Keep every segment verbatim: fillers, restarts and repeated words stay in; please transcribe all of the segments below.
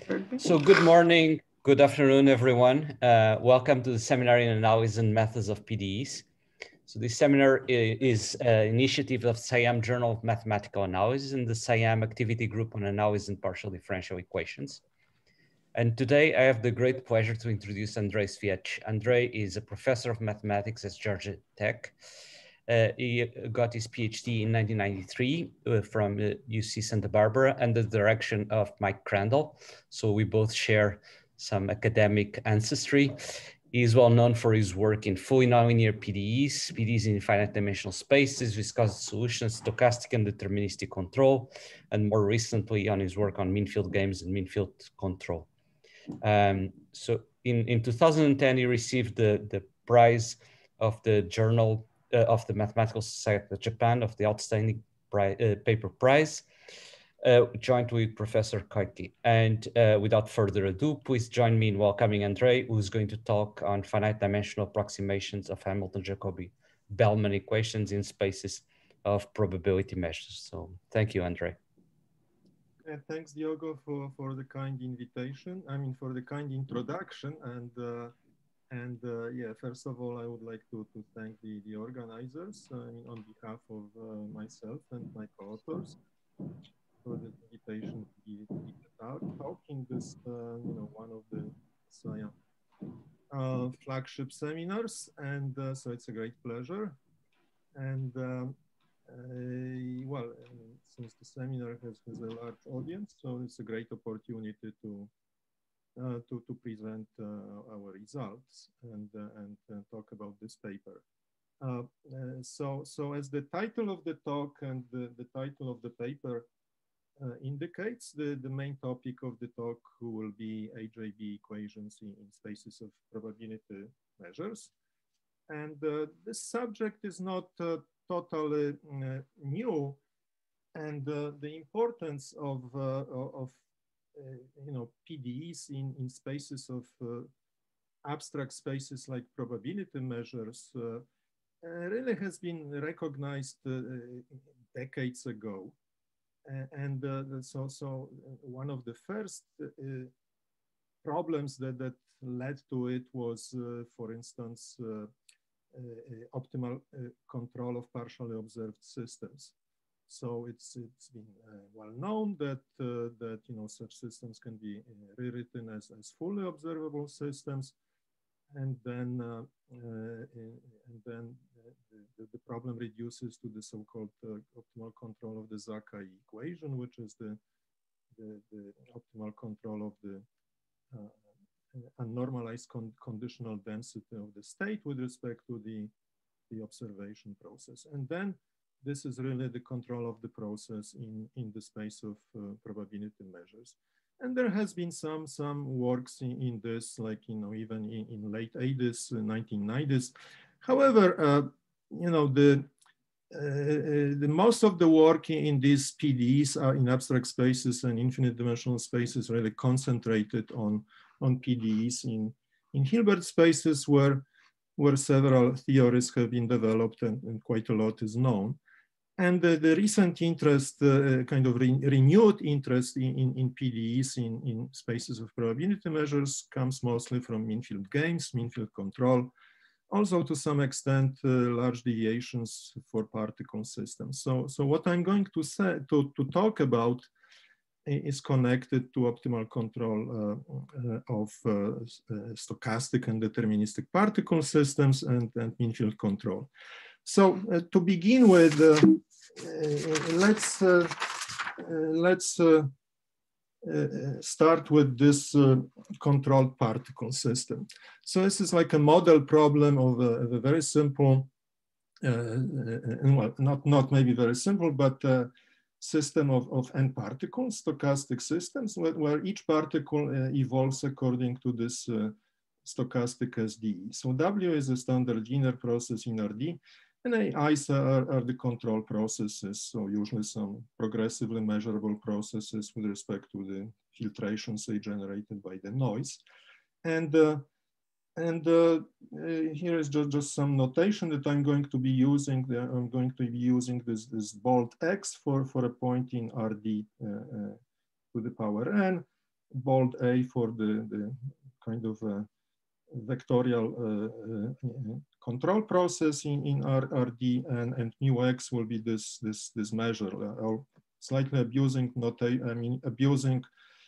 So good morning, good afternoon, everyone. Uh, welcome to the seminar in Analysis and Methods of P D Es. So this seminar is an initiative of SIAM Journal of Mathematical Analysis and the SIAM Activity Group on Analysis and Partial Differential Equations. And today I have the great pleasure to introduce Andrzej Swiech. Andrzej is a professor of mathematics at Georgia Tech. Uh, he got his PhD in nineteen ninety-three uh, from uh, U C Santa Barbara under the direction of Mike Crandall. So we both share some academic ancestry. He is well known for his work in fully nonlinear P D Es, P D Es in finite dimensional spaces, viscosity solutions, stochastic and deterministic control, and more recently on his work on mean-field games and mean-field control. Um, so in, in two thousand ten, he received the, the prize of the Journal uh, of the Mathematical Society of Japan of the Outstanding prize, uh, Paper Prize, uh, joined with Professor Koike. And uh, without further ado, please join me in welcoming Andrzej, who's going to talk on finite dimensional approximations of Hamilton-Jacobi-Bellman equations in spaces of probability measures. So thank you, Andrzej. Uh, thanks, Diogo, for, for the kind invitation. I mean, for the kind introduction. And uh, and uh, yeah, first of all, I would like to, to thank the, the organizers uh, I mean, on behalf of uh, myself and my co-authors for the invitation to be, to be out, talking this, uh, you know, one of the SIAM uh, flagship seminars. And uh, so it's a great pleasure. And um, Uh, well, I mean, since the seminar has, has a large audience, so it's a great opportunity to uh, to, to present uh, our results and uh, and uh, talk about this paper. Uh, uh, so so as the title of the talk and the, the title of the paper uh, indicates, the the main topic of the talk will be A J B equations in, in spaces of probability measures, and uh, this subject is not uh, totally uh, new, and uh, the importance of uh, of uh, you know P D Es in in spaces of uh, abstract spaces like probability measures uh, uh, really has been recognized uh, decades ago, uh, and uh, so so one of the first uh, problems that that led to it was, uh, for instance, Uh, Uh, optimal uh, control of partially observed systems. So it's it's been uh, well known that uh, that you know such systems can be uh, rewritten as as fully observable systems, and then uh, uh, and then the, the problem reduces to the so-called uh, optimal control of the Sakai equation, which is the the, the optimal control of the uh, unnormalized con conditional density of the state with respect to the, the observation process. And then this is really the control of the process in, in the space of uh, probability measures. And there has been some, some works in, in this, like, you know, even in, in late eighties, uh, nineteen nineties. However, uh, you know, the, uh, the most of the work in, in these P D Es are in abstract spaces and infinite dimensional spaces really concentrated on on P D Es in, in Hilbert spaces where, where several theories have been developed and, and quite a lot is known. And uh, the recent interest, uh, kind of re renewed interest in, in, in P D Es in, in spaces of probability measures comes mostly from mean-field games, mean-field control, also to some extent uh, large deviations for particle systems. So, so what I'm going to say, to, to talk about is connected to optimal control uh, uh, of uh, uh, stochastic and deterministic particle systems and, and mean-field control. So uh, to begin with, uh, uh, let's uh, uh, let's uh, uh, start with this uh, controlled particle system. So this is like a model problem of a, of a very simple, uh, uh, well, not not maybe very simple, but uh, system of, of n particles, stochastic systems, where, where each particle uh, evolves according to this uh, stochastic S D E. So W is a standard linear process in R D, and I's are, are the control processes, so usually some progressively measurable processes with respect to the filtration, say, generated by the noise. And uh, And uh, uh, here is just, just some notation that I'm going to be using. The, I'm going to be using this, this bold X for, for a point in R D uh, uh, to the power n. bold A for the, the kind of uh, vectorial uh, uh, control process in, in R D, and, and mu X will be this, this, this measure, uh, slightly abusing, not I mean, abusing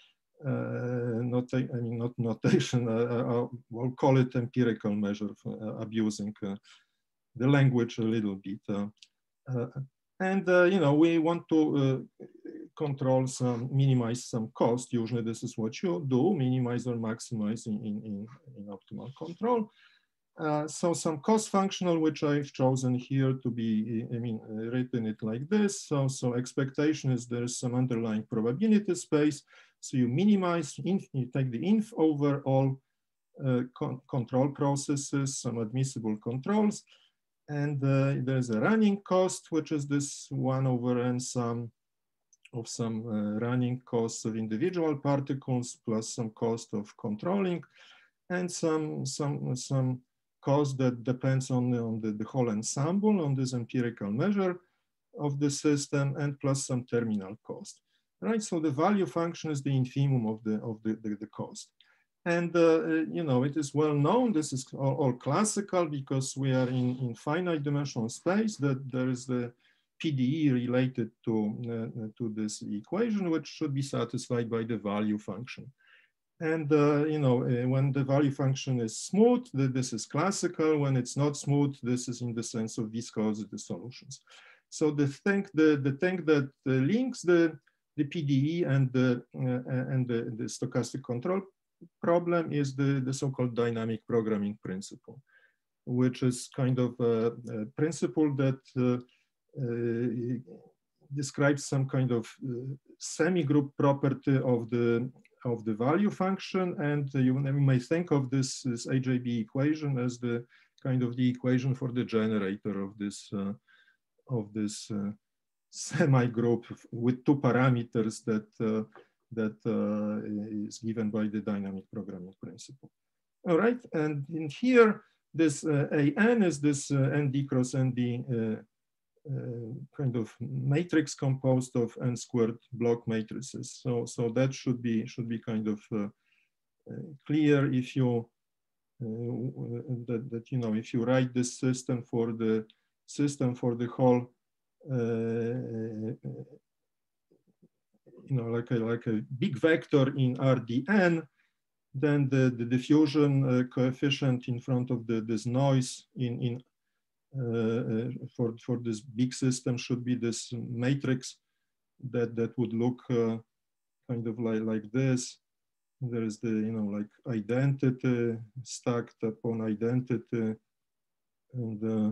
Uh, not, I mean, not notation, uh, uh, we'll call it empirical measure, for, uh, abusing uh, the language a little bit. Uh, uh, and, uh, you know, we want to uh, control some, minimize some cost. Usually this is what you do, minimize or maximize in, in, in, in optimal control. Uh, so some cost functional, which I've chosen here to be, I mean, uh, written it like this. So, so expectation is there's some underlying probability space. So you minimize, inf, you take the inf over all uh, con control processes, some admissible controls. And uh, there's a running cost, which is this one over n sum of some uh, running costs of individual particles plus some cost of controlling, and some, some, some cost that depends on, on the, the whole ensemble, on this empirical measure of the system, and plus some terminal cost. Right, so the value function is the infimum of the of the, the, the cost, and uh, you know, it is well known. This is all, all classical because we are in in finite dimensional space. That there is the P D E related to uh, to this equation, which should be satisfied by the value function. And uh, you know, uh, when the value function is smooth, the, this is classical. When it's not smooth, this is in the sense of viscosity solutions. So the thing the the thing that uh, links the the P D E and the, uh, and the, the stochastic control problem is the, the so-called dynamic programming principle, which is kind of a, a principle that uh, uh, describes some kind of uh, semi-group property of the, of the value function. And uh, you, you may think of this, this A J B equation as the kind of the equation for the generator of this, uh, of this uh, semi-group with two parameters that uh, that uh, is given by the dynamic programming principle. All right, and in here, this uh, A N is this uh, N D cross N D uh, uh, kind of matrix composed of N squared block matrices. So, so that should be should be kind of uh, uh, clear if you uh, that, that you know if you write this system for the system for the whole. Uh, you know, like a, like a big vector in R D N, then the, the diffusion uh, coefficient in front of the, this noise in, in uh, for, for this big system should be this matrix that, that would look uh, kind of like, like this. There is the, you know, like identity stacked upon identity, and uh,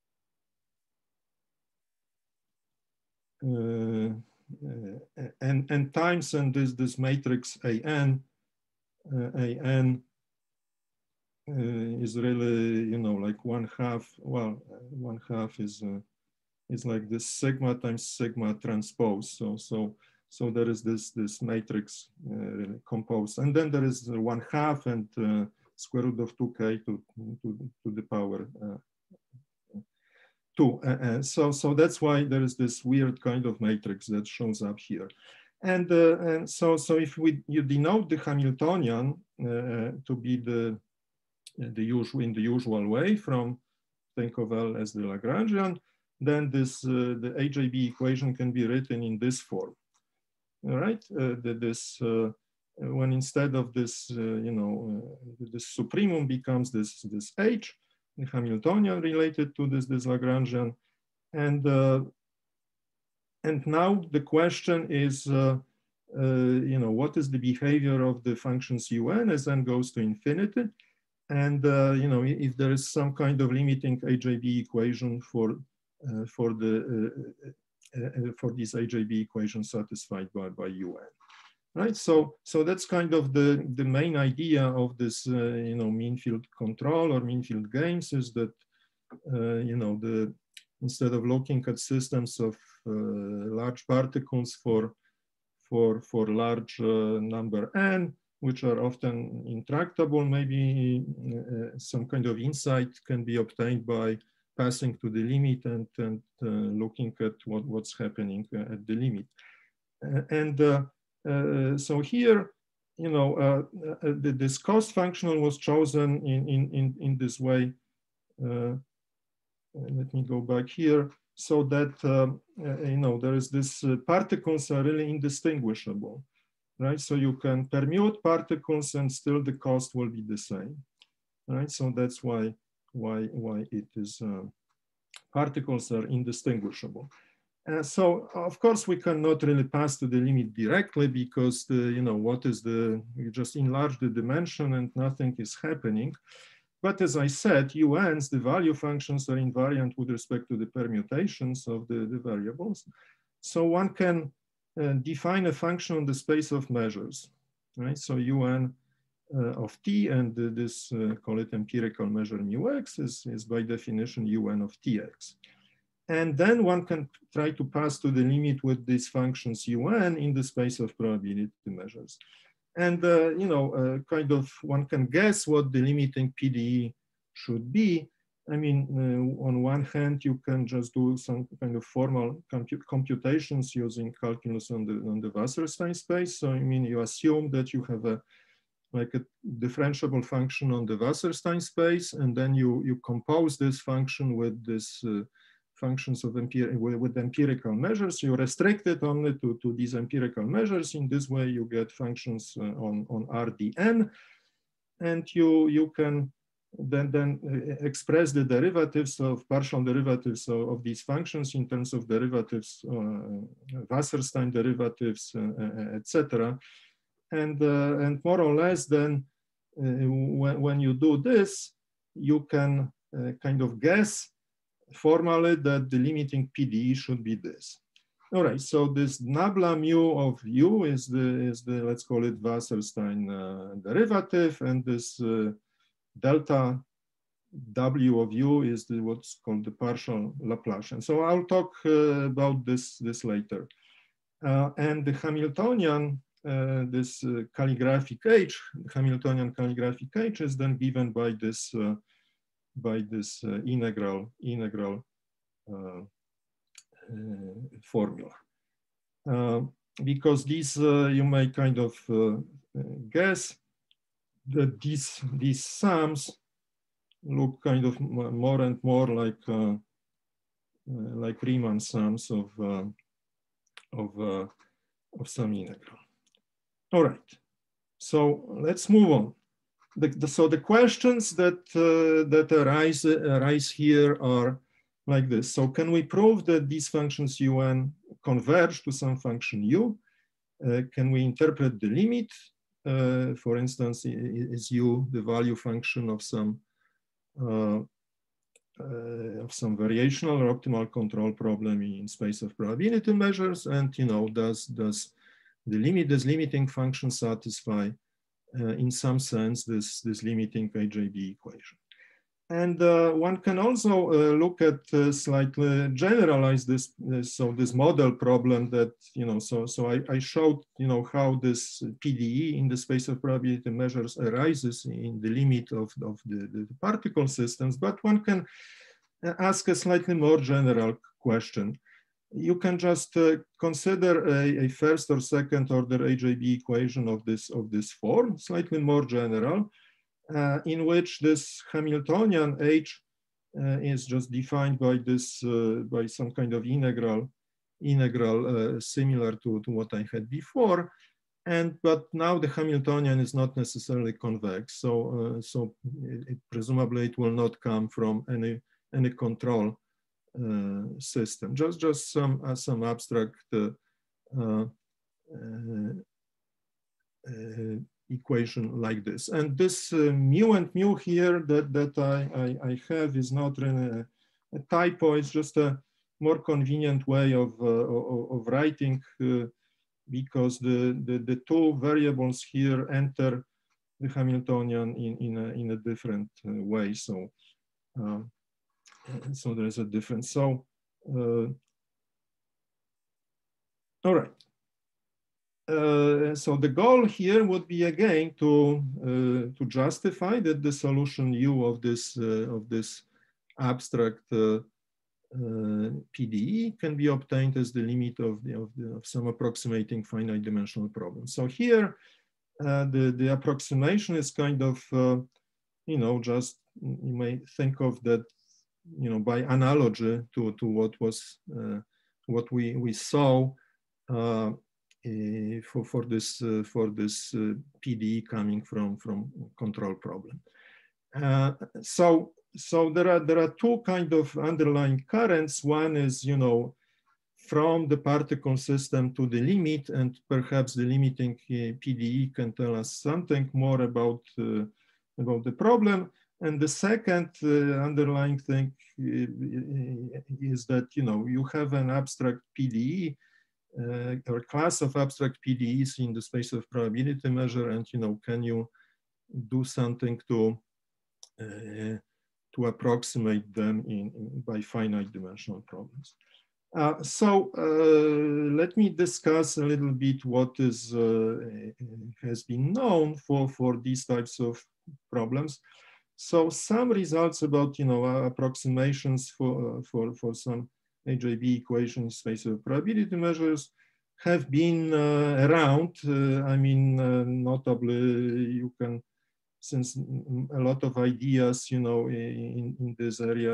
Uh, uh, and, and times and this, this matrix A N, uh, A N uh, is really, you know, like one half, well, one half is, uh, is like this sigma times sigma transpose. So, so, so there is this, this matrix uh, composed. And then there is one half and uh, square root of two K to, to, to the power uh, two. Uh, so, so that's why there is this weird kind of matrix that shows up here. And, uh, and so, so if we you denote the Hamiltonian uh, to be the, the usual in the usual way from think of L as the Lagrangian, then this uh, the A J B equation can be written in this form. All right, uh, the, this uh, when instead of this, uh, you know, uh, this supremum becomes this this H. The Hamiltonian related to this, this Lagrangian. And, uh, and now the question is, uh, uh, you know, what is the behavior of the functions un as n goes to infinity? And, uh, you know, if there is some kind of limiting A J B equation for, uh, for, the, uh, uh, for this A J B equation satisfied by, by un. Right, so so that's kind of the the main idea of this, uh, you know, mean field control or mean field games is that, uh, you know, the instead of looking at systems of uh, large particles for for for large uh, number n, which are often intractable, maybe uh, some kind of insight can be obtained by passing to the limit and and uh, looking at what what's happening at the limit, uh, and. Uh, Uh, so here, you know, uh, uh, the, this cost functional was chosen in, in, in, in this way. Uh, let me go back here. So that, um, uh, you know, there is this uh, particles are really indistinguishable, right? So you can permute particles and still the cost will be the same, right? So that's why, why, why it is, uh, particles are indistinguishable. Uh, so of course we cannot really pass to the limit directly because the, you know, what is the, you just enlarge the dimension and nothing is happening. But as I said, U Ns, the value functions are invariant with respect to the permutations of the, the variables. So one can uh, define a function on the space of measures, right? So U N uh, of T and uh, this, uh, call it empirical measure mu X is, is by definition U N of T X. And then one can try to pass to the limit with these functions U N in the space of probability measures. And, uh, you know, uh, kind of one can guess what the limiting P D E should be. I mean, uh, on one hand, you can just do some kind of formal comput computations using calculus on the, on the Wasserstein space. So, I mean, you assume that you have a, like a differentiable function on the Wasserstein space, and then you, you compose this function with this uh, functions of empir with, with empirical measures. You restrict it only to, to these empirical measures. In this way, you get functions uh, on, on R D N, and you, you can then, then express the derivatives of partial derivatives of, of these functions in terms of derivatives, uh, Wasserstein derivatives, uh, et cetera. And, uh, and more or less then, uh, when, when you do this, you can uh, kind of guess formally that the limiting P D E should be this. All right, so this nabla mu of u is the, is the let's call it Wasserstein uh, derivative, and this uh, delta w of u is the, what's called the partial Laplacian. So I'll talk uh, about this, this later. Uh, and the Hamiltonian, uh, this uh, calligraphic H, the Hamiltonian calligraphic H is then given by this uh, by this uh, integral integral uh, uh, formula. Uh, because these, uh, you may kind of uh, guess that these, these sums look kind of more and more like, uh, uh, like Riemann sums of, uh, of, uh, of some integral. All right, so let's move on. The, the, so the questions that, uh, that arise, arise here are like this. So can we prove that these functions U N converge to some function U? Uh, can we interpret the limit? Uh, for instance, is U the value function of some, uh, uh, of some variational or optimal control problem in space of probability measures? And, you know, does, does the limit, does limiting function satisfy Uh, in some sense, this, this limiting A J B equation. And uh, one can also uh, look at uh, slightly generalize this, uh, so this model problem that, you know, so, so I, I showed, you know, how this P D E in the space of probability measures arises in the limit of, of the, the particle systems, but one can ask a slightly more general question. You can just uh, consider a, a first or second order A J B equation of this, of this form, slightly more general, uh, in which this Hamiltonian H uh, is just defined by this, uh, by some kind of integral, integral uh, similar to, to what I had before. And, but now the Hamiltonian is not necessarily convex. So, uh, so it, it, presumably it will not come from any, any control Uh, system, just just some uh, some abstract uh, uh, uh, equation like this. And this uh, mu and mu here that that I, I I have is not really a, a typo. It's just a more convenient way of uh, of, of writing uh, because the, the the two variables here enter the Hamiltonian in in a in a different uh, way. So. Uh, So there is a difference. So, uh, all right. Uh, so the goal here would be again to uh, to justify that the solution U of this uh, of this abstract uh, uh, P D E can be obtained as the limit of the, of, the, of some approximating finite dimensional problem. So here uh, the, the approximation is kind of, uh, you know, just, you may think of that, you know, by analogy to, to what was, uh, what we, we saw uh, uh, for, for this, uh, for this uh, P D E coming from, from control problem. Uh, so, so there are, there are two kind of underlying currents. One is, you know, from the particle system to the limit, and perhaps the limiting uh, P D E can tell us something more about, uh, about the problem. And the second uh, underlying thing uh, is that, you know, you have an abstract P D E uh, or class of abstract P D Es in the space of probability measure, and, you know, can you do something to uh, to approximate them in, in by finite dimensional problems. Uh, so uh, let me discuss a little bit what is uh, has been known for for these types of problems. So some results about, you know, approximations for for for some A J B equations space of probability measures have been uh, around. Uh, I mean, uh, notably, you can, since a lot of ideas, you know, in, in this area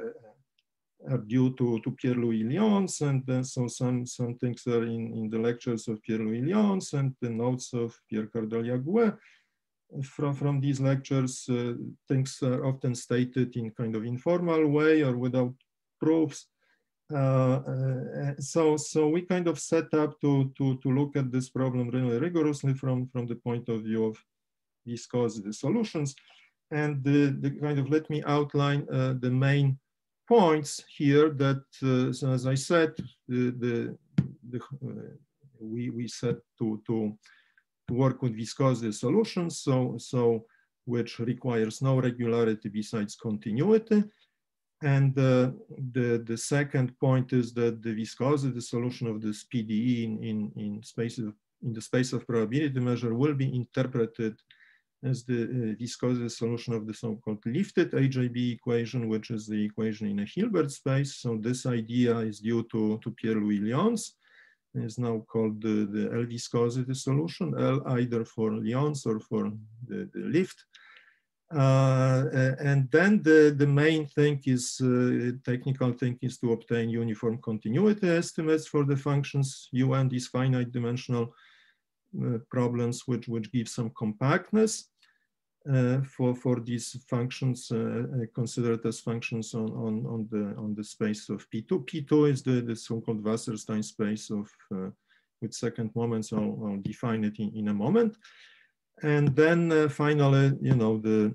are due to, to Pierre-Louis Lyons, and then so some, some things are in, in the lectures of Pierre-Louis Lyons and the notes of Pierre Cardal-Yagoué. From, from these lectures, uh, things are often stated in kind of informal way or without proofs. Uh, uh, so, so we kind of set up to, to, to look at this problem really rigorously from, from the point of view of viscosity solutions. And the, the kind of, let me outline uh, the main points here that, uh, so as I said, the, the, the, uh, we, we set to, to, to work with viscosity solutions, so, so which requires no regularity besides continuity. And uh, the, the second point is that the viscosity solution of this P D E in, in, in, space of, in the space of probability measure will be interpreted as the uh, viscosity solution of the so-called lifted A J B equation, which is the equation in a Hilbert space. So this idea is due to, to Pierre-Louis Lyons. Is now called the, the L viscosity solution, L either for Lyons or for the, the lift. Uh, and then the, the main thing is, uh, technical thing is to obtain uniform continuity estimates for the functions U N, these finite dimensional uh, problems, which, which give some compactness uh, for, for these functions uh, considered as functions on, on, on, the, on the space of P two. P two is the, the so-called Wasserstein space of uh, with second moments. I'll, I'll define it in, in a moment. And then uh, finally, you know, the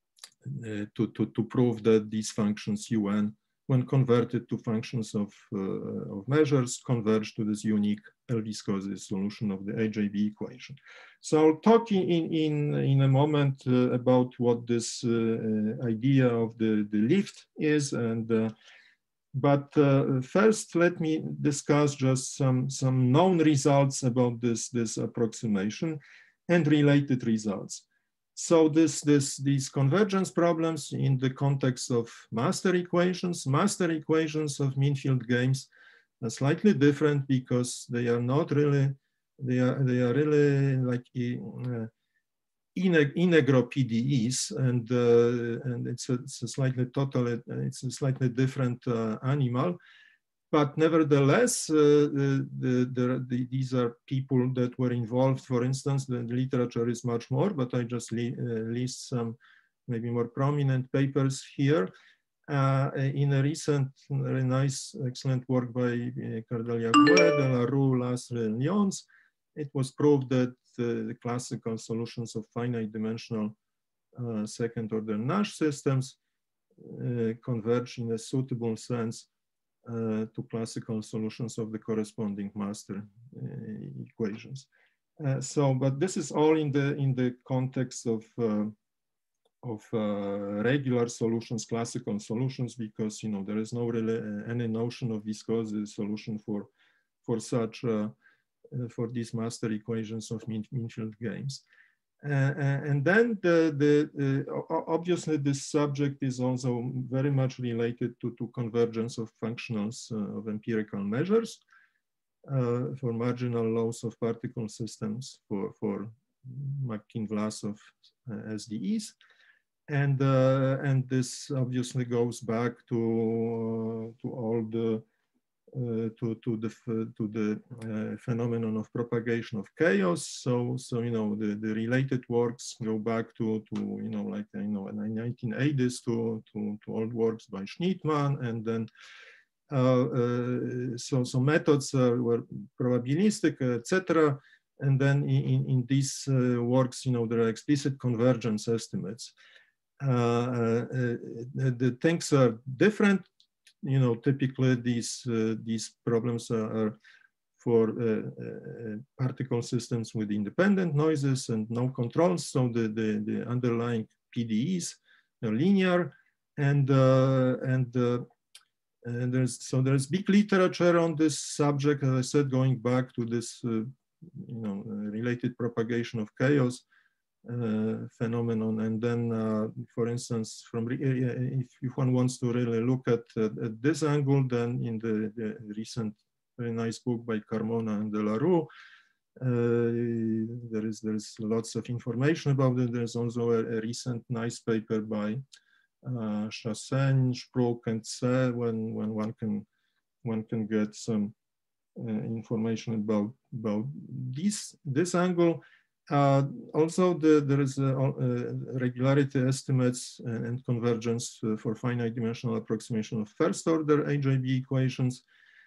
uh, to, to, to prove that these functions U N, when converted to functions of, uh, of measures, converge to this unique L viscosity solution of the A J B equation. So I'll talk in, in, in a moment uh, about what this uh, idea of the, the lift is. And uh, but uh, first, let me discuss just some, some known results about this, this approximation and related results. So this, this, these convergence problems in the context of master equations, master equations of mean field games are slightly different because they are not really, they are, they are really like uh, integral P D Es, and, uh, and it's, a, it's a slightly totally, it's a slightly different uh, animal. But nevertheless, uh, the, the, the, these are people that were involved. For instance, the literature is much more, but I just li uh, list some maybe more prominent papers here. Uh, in a recent, very nice, excellent work by uh, Cardal-Yagoué, Delarue, Lastre, and Lyons, it was proved that uh, the classical solutions of finite dimensional uh, second order Nash systems uh, converge in a suitable sense Uh, to classical solutions of the corresponding master uh, equations. Uh, so, but this is all in the in the context of uh, of uh, regular solutions, classical solutions, because you know there is no really uh, any notion of viscosity solution for for such uh, uh, for these master equations of mean, mean field games. Uh, and then the, the uh, obviously this subject is also very much related to, to convergence of functionals uh, of empirical measures uh, for marginal laws of particle systems for, for Markin-Vlasov uh, S D Es. And, uh, and this obviously goes back to, uh, to all the, uh, to, to the, to the uh, phenomenon of propagation of chaos. So, so you know, the, the related works go back to, to you know, like, you know, in the nineteen eighties to, to, to old works by Schnittmann. And then, uh, uh, so, so methods uh, were probabilistic, et cetera. And then in, in these uh, works, you know, there are explicit convergence estimates. Uh, uh, the, the things are different. You know, typically these uh, these problems are, are for uh, uh, particle systems with independent noises and no controls. So the the, the underlying P D Es are linear, and uh, and, uh, and there's so there's big literature on this subject. As I said, going back to this uh, you know related propagation of chaos. Uh, phenomenon, and then, uh, for instance, from if, if one wants to really look at, uh, at this angle, then in the, the recent very nice book by Carmona and Delarue, uh, there is there's lots of information about it. There's also a, a recent nice paper by uh, Chassaigne, Spruck, and Se, when when one can one can get some uh, information about about this this angle. Uh, also, the, there is a, a regularity estimates and, and convergence uh, for finite dimensional approximation of first order A J B equations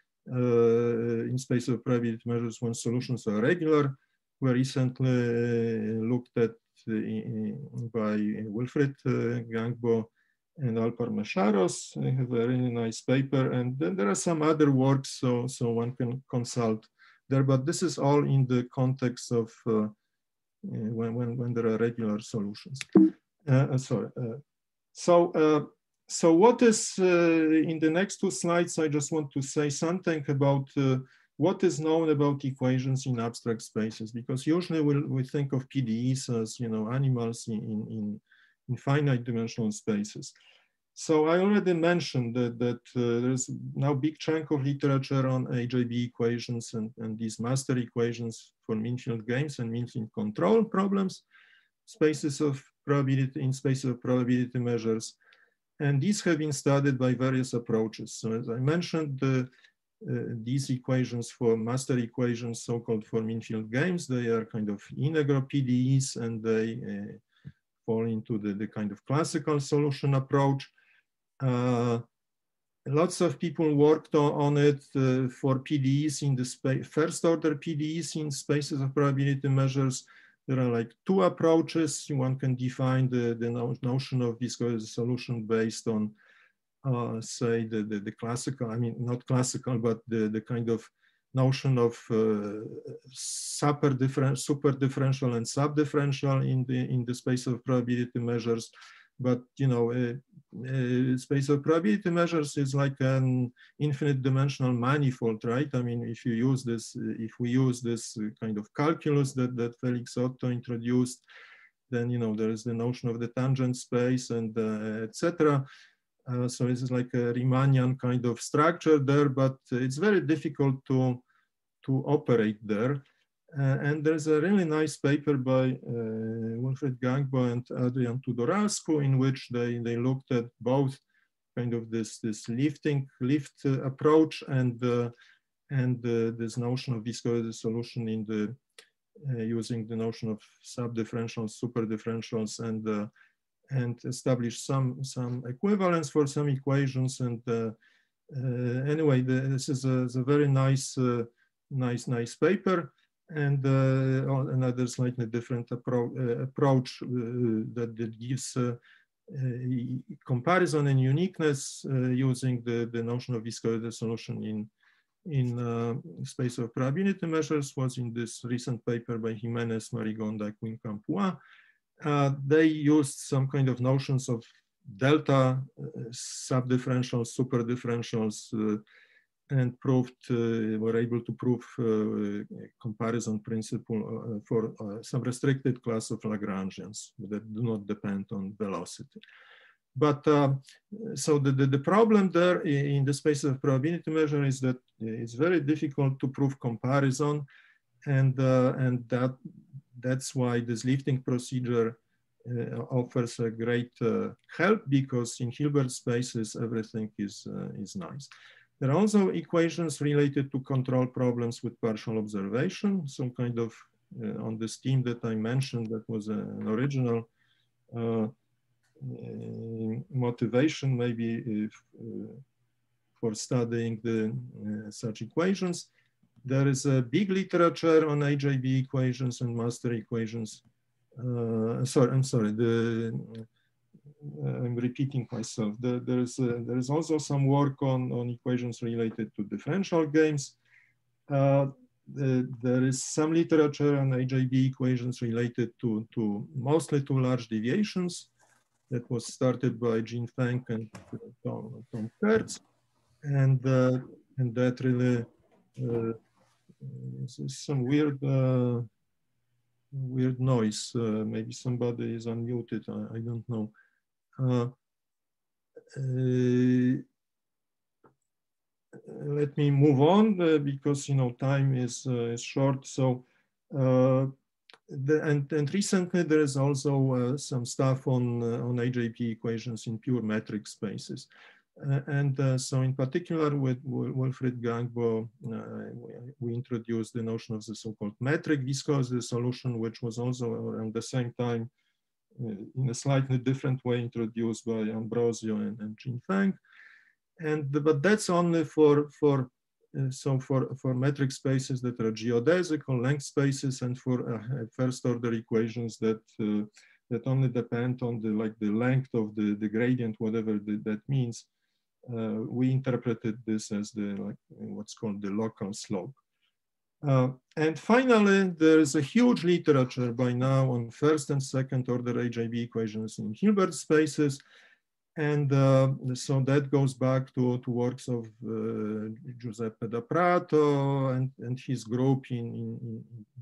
uh, in space of probability measures when solutions are regular, were recently looked at uh, by Wilfried uh, Gangbo and Alpar Mesharos. They have a really nice paper, and then there are some other works, so, so one can consult there, but this is all in the context of uh, When, when, when there are regular solutions. Uh, sorry. Uh, so, uh, so what is, uh, in the next two slides, I just want to say something about uh, what is known about equations in abstract spaces, because usually we'll, we think of P D Es as, you know, animals in, in, in finite dimensional spaces. So I already mentioned that, that uh, there's now a big chunk of literature on A J B equations and, and these master equations for mean-field games and mean-field control problems, spaces of probability, in spaces of probability measures. And these have been studied by various approaches. So as I mentioned, the, uh, these equations for master equations, so-called for mean-field games, they are kind of integral P D Es, and they uh, fall into the, the kind of classical solution approach. Uh, lots of people worked on, on it uh, for P D Es in the space, first order P D Es in spaces of probability measures. There are like two approaches. One can define the, the no, notion of viscosity solution based on, uh, say, the, the, the classical, I mean, not classical, but the, the kind of notion of uh, super, different, super differential and sub-differential in the, in the space of probability measures. But, you know, uh, uh, space of probability measures is like an infinite dimensional manifold, right? I mean, if you use this, if we use this kind of calculus that, that Felix Otto introduced, then, you know, there is the notion of the tangent space and uh, et cetera. Uh, so it's like a Riemannian kind of structure there, but it's very difficult to, to operate there. Uh, and there's a really nice paper by uh, Wilfried Gangbo and Adrian Tudoralsku, in which they, they looked at both kind of this, this lifting, lift uh, approach and, uh, and uh, this notion of viscosity solution in the, uh, using the notion of sub-differentials, super differentials, and, uh, and establish some, some equivalence for some equations. And uh, uh, anyway, the, this is a, is a very nice, uh, nice, nice paper. And uh, another slightly different appro uh, approach uh, that, that gives uh, uh, comparison and uniqueness uh, using the, the notion of viscosity solution in, in uh, space of probability measures was in this recent paper by Jimenez, Marigonda, Quincampoix. Uh, they used some kind of notions of delta uh, sub-differentials, super differentials, uh, and proved, uh, were able to prove uh, comparison principle uh, for uh, some restricted class of Lagrangians that do not depend on velocity. But uh, so the, the, the problem there in the space of probability measure is that it's very difficult to prove comparison, and, uh, and that that's why this lifting procedure uh, offers a great uh, help, because in Hilbert spaces, everything is, uh, is nice. There are also equations related to control problems with partial observation, some kind of uh, on this theme that I mentioned, that was a, an original uh, uh, motivation, maybe if, uh, for studying the uh, such equations. There is a big literature on A J B equations and master equations. Uh, sorry, I'm sorry. The uh, I'm repeating myself. The, there is a, there is also some work on on equations related to differential games. Uh, the, there is some literature on A J B equations related to to mostly to large deviations. That was started by Jean Feng and Tom, Tom Kurtz, and uh, and that really uh, is some weird uh, weird noise. Uh, maybe somebody is unmuted. I, I don't know. Uh, uh, let me move on uh, because you know time is uh, is short. So. Uh, The, and, and recently there is also uh, some stuff on, uh, on A J P equations in pure metric spaces. Uh, and uh, so in particular with Wilfried Gangbo, uh, we, we introduced the notion of the so-called metric viscosity solution, which was also around the same time uh, in a slightly different way introduced by Ambrosio and, and Jean Feng. And, but that's only for, for Uh, so for, for metric spaces that are geodesical length spaces, and for uh, first order equations that uh, that only depend on the like the length of the, the gradient, whatever the, that means, uh, we interpreted this as the like what's called the local slope. Uh, and finally, there is a huge literature by now on first and second order A J B equations in Hilbert spaces. And uh, so that goes back to, to works of uh, Giuseppe da Prato and, and his group in, in,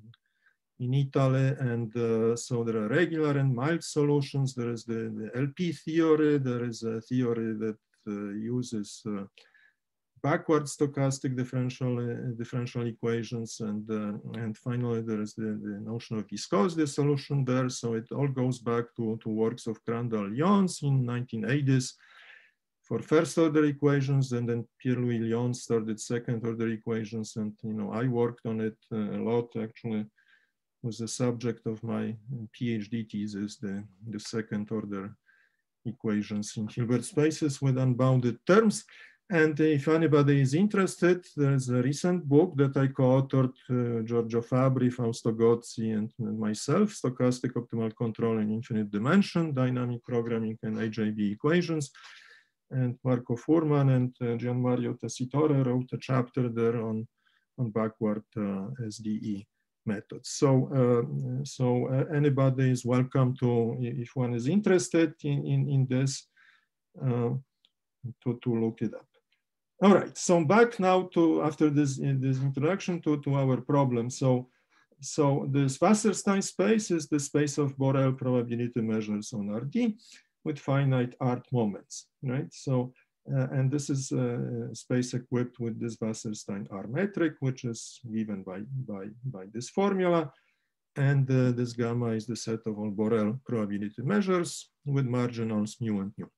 in Italy. And uh, so there are regular and mild solutions. There is the, the L P theory. There is a theory that uh, uses uh, backward stochastic differential, uh, differential equations. And, uh, and finally, there is the, the notion of viscosity solution there. So it all goes back to, to works of Crandall-Lyons in nineteen eighties for first order equations. And then Pierre-Louis Lyons started second order equations. And, you know, I worked on it uh, a lot, actually was the subject of my PhD thesis, the, the second order equations in Hilbert spaces with unbounded terms. And if anybody is interested, there's a recent book that I co-authored, uh, Giorgio Fabri, Fausto Gozzi, and, and myself, Stochastic Optimal Control in Infinite Dimension, Dynamic Programming and A J B Equations. And Marco Furman and uh, Gianmario Tessitore wrote a chapter there on, on backward uh, S D E methods. So, uh, so uh, anybody is welcome to, if one is interested in, in, in this, uh, to, to look it up. All right, so back now to, after this, this introduction to, to our problem. So, so this Wasserstein space is the space of Borel probability measures on R D with finite art moments, right? So, uh, and this is a space equipped with this Wasserstein R metric, which is given by, by, by this formula. And uh, this gamma is the set of all Borel probability measures with marginals mu and nu.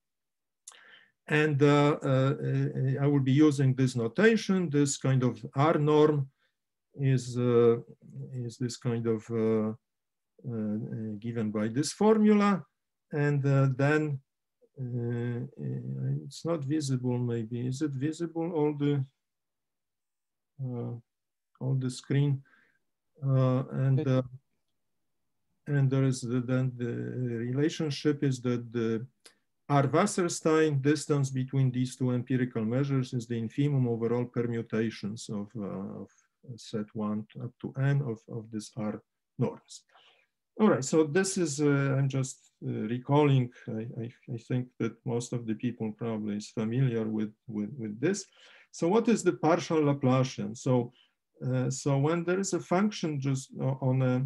And uh, uh, I will be using this notation. This kind of R norm is, uh, is this kind of uh, uh, given by this formula. And uh, then uh, it's not visible, maybe. Is it visible, all the, uh, all the screen? Uh, and, uh, and there is the, then the relationship is that the R Wasserstein distance between these two empirical measures is the infimum over all permutations of, uh, of set one up to n of, of this R norms. All right, so this is, uh, I'm just uh, recalling, I, I, I think that most of the people probably is familiar with, with, with this. So what is the partial Laplacian? So, uh, so when there is a function just on a,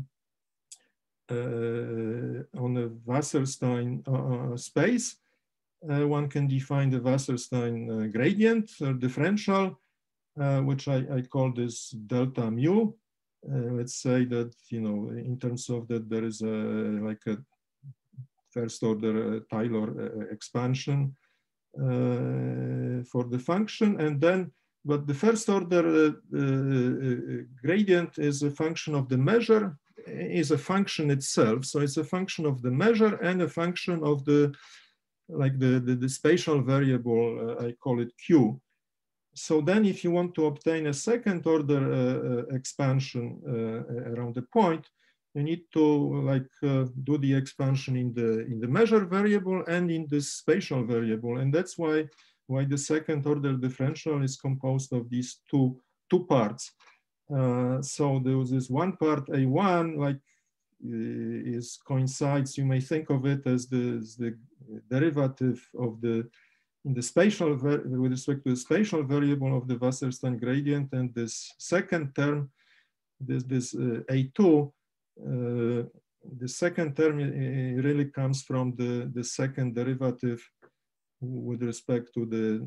uh, on a Wasserstein uh, space, Uh, one can define the Wasserstein uh, gradient or differential, uh, which I, I call this delta mu. uh, let's say that, you know, in terms of that there is a like a first order uh, Taylor uh, expansion uh, for the function, and then but the first order uh, uh, gradient is a function of the measure, is a function itself. So it's a function of the measure and a function of the like the the, the spatial variable. Uh, I call it Q. So then if you want to obtain a second order uh, expansion uh, around the point, you need to like uh, do the expansion in the in the measure variable and in the spatial variable, and that's why why the second order differential is composed of these two two parts. Uh, so there was this one part A one like uh, is coincides. You may think of it as the, as the derivative of the in the spatial with respect to the spatial variable of the Wasserstein gradient, and this second term, this this uh, A two. Uh, the second term really comes from the, the second derivative with respect to the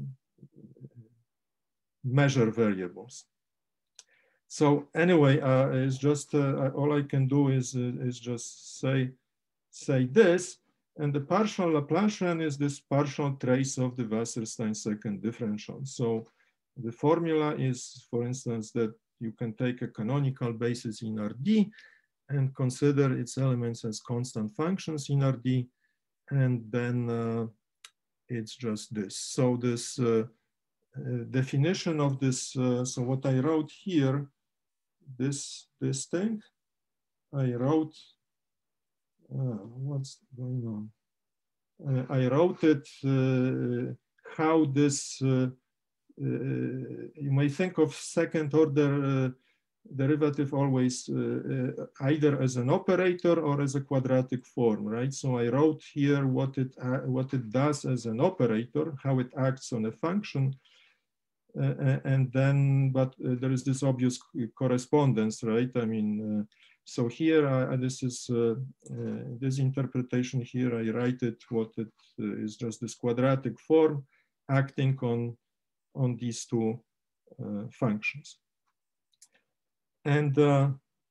measure variables. So anyway, uh, it's just uh, all I can do is uh, is just say say this, and the partial Laplacian is this partial trace of the Wasserstein second differential. So the formula is, for instance, that you can take a canonical basis in R D and consider its elements as constant functions in R D, and then uh, it's just this. So this uh, uh, definition of this, uh, so what I wrote here, this, this thing, I wrote, uh, what's going on? Uh, I wrote it uh, how this, uh, uh, you may think of second order uh, derivative always uh, uh, either as an operator or as a quadratic form, right? So I wrote here what it uh, what it does as an operator, how it acts on a function, uh, and then but uh, there is this obvious correspondence, right? I mean, uh, so here uh, this is uh, uh, this interpretation here. I write it what it uh, is just this quadratic form acting on on these two uh, functions. And uh,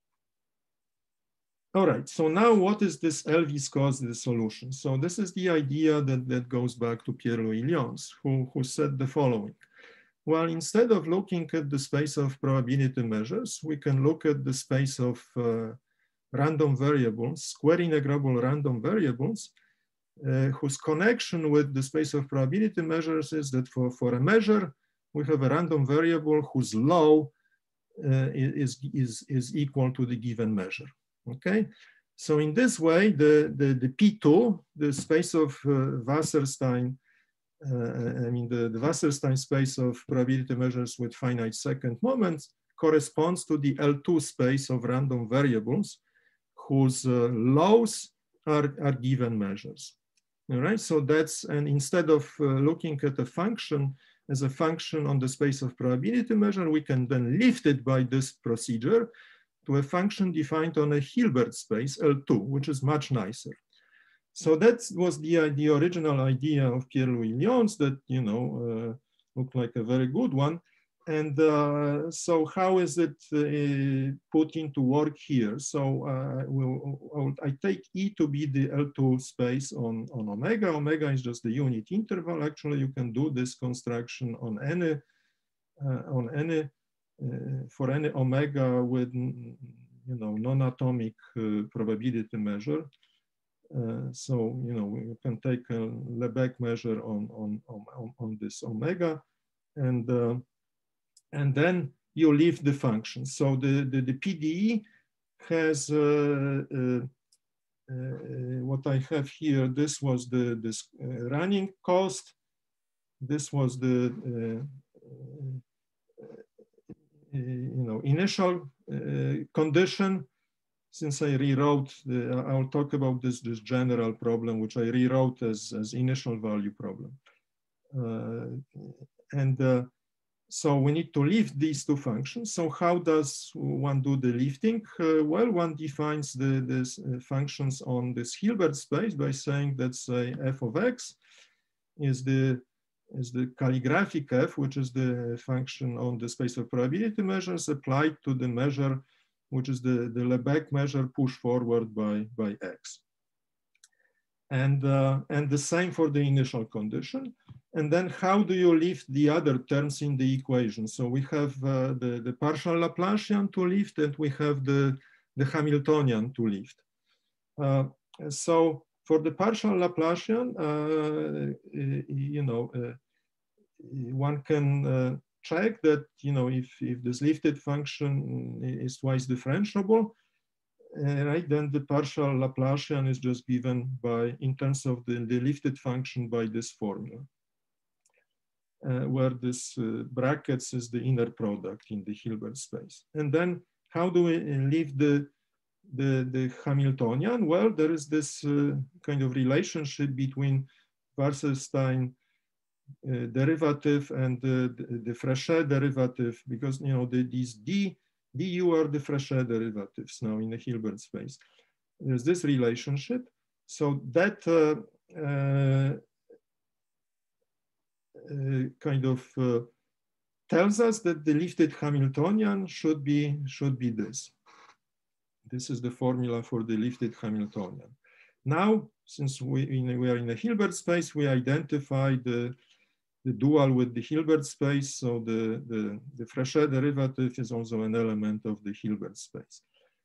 all right, so now what is this L viscosity solution? So this is the idea that, that goes back to Pierre-Louis Lyons, who, who said the following. Well, instead of looking at the space of probability measures, we can look at the space of uh, random variables, square integrable random variables, uh, whose connection with the space of probability measures is that for, for a measure, we have a random variable whose law Uh, is, is, is equal to the given measure, okay? So in this way, the, the, the P two, the space of uh, Wasserstein, uh, I mean the, the Wasserstein space of probability measures with finite second moments corresponds to the L two space of random variables whose uh, laws are, are given measures, all right? So that's, and instead of uh, looking at a function as a function on the space of probability measure, we can then lift it by this procedure to a function defined on a Hilbert space, L two, which is much nicer. So that was the, the original idea of Pierre-Louis Lyons that, you know, uh, looked like a very good one. And uh, so how is it uh, put into work here? So uh, we'll, I take E to be the L two space on, on omega. Omega is just the unit interval. Actually, you can do this construction on any, uh, on any uh, for any omega with, you know, non-atomic uh, probability measure. Uh, so, you know, you can take a Lebesgue measure on, on, on, on this omega, and uh, and then you leave the function. So the, the, the P D E has uh, uh, uh, what I have here. This was the this uh, running cost. This was the uh, uh, you know initial uh, condition. Since I rewrote, the, I'll talk about this this general problem, which I rewrote as as initial value problem, uh, and. Uh, So we need to lift these two functions. So how does one do the lifting? Uh, well, one defines the this, uh, functions on this Hilbert space by saying that say f of x is the is the calligraphic f, which is the function on the space of probability measures applied to the measure which is the, the Lebesgue measure pushed forward by, by X. And, uh, and the same for the initial condition. And then how do you lift the other terms in the equation? So we have uh, the, the partial Laplacian to lift, and we have the, the Hamiltonian to lift. Uh, so for the partial Laplacian, uh, you know, uh, one can uh, check that, you know, if, if this lifted function is twice differentiable, uh, right, then the partial Laplacian is just given by, in terms of the, the lifted function, by this formula, uh, where this uh, brackets is the inner product in the Hilbert space. And then how do we lift the, the, the Hamiltonian? Well, there is this uh, kind of relationship between Wasserstein Uh, derivative and uh, the, the Frechet derivative, because, you know, the, these D, du are the Frechet derivatives now in the Hilbert space. There's this relationship. So that uh, uh, uh, kind of uh, tells us that the lifted Hamiltonian should be, should be this. This is the formula for the lifted Hamiltonian. Now, since we, in, we are in the Hilbert space, we identify the the dual with the Hilbert space. So the, the, the Frechet derivative is also an element of the Hilbert space.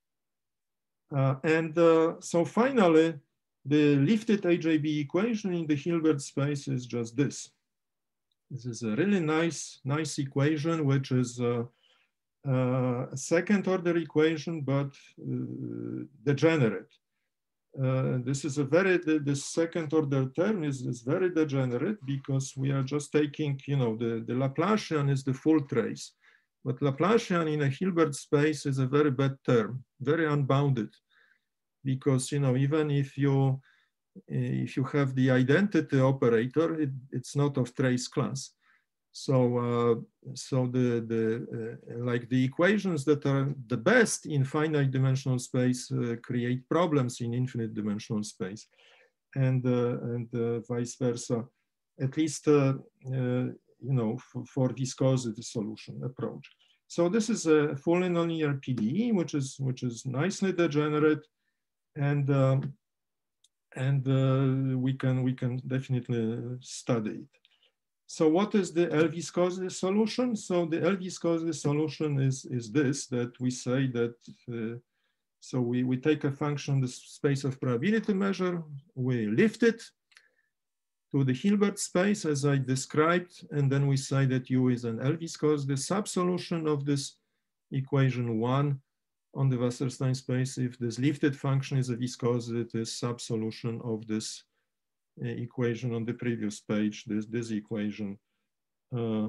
Uh, and uh, so finally, the lifted A J B equation in the Hilbert space is just this. This is a really nice, nice equation, which is uh, uh, a second order equation, but uh, degenerate. Uh, this is a very, the, the second order term is, is very degenerate, because we are just taking, you know, the, the Laplacian is the full trace, but Laplacian in a Hilbert space is a very bad term, very unbounded, because, you know, even if you, if you have the identity operator, it, it's not of trace class. So, uh, so the, the uh, like the equations that are the best in finite dimensional space uh, create problems in infinite dimensional space, and uh, and uh, vice versa. At least, uh, uh, you know, for viscosity solution approach. So this is a fully nonlinear P D E, which is which is nicely degenerate, and um, and uh, we can we can definitely study it. So what is the L viscosity solution? So the L viscosity solution is, is this, that we say that, uh, so we, we take a function, the space of probability measure, we lift it to the Hilbert space as I described, and then we say that U is an L viscosity subsolution of this equation one on the Wasserstein space. If this lifted function is a viscosity subsolution of this equation on the previous page, this, this equation uh,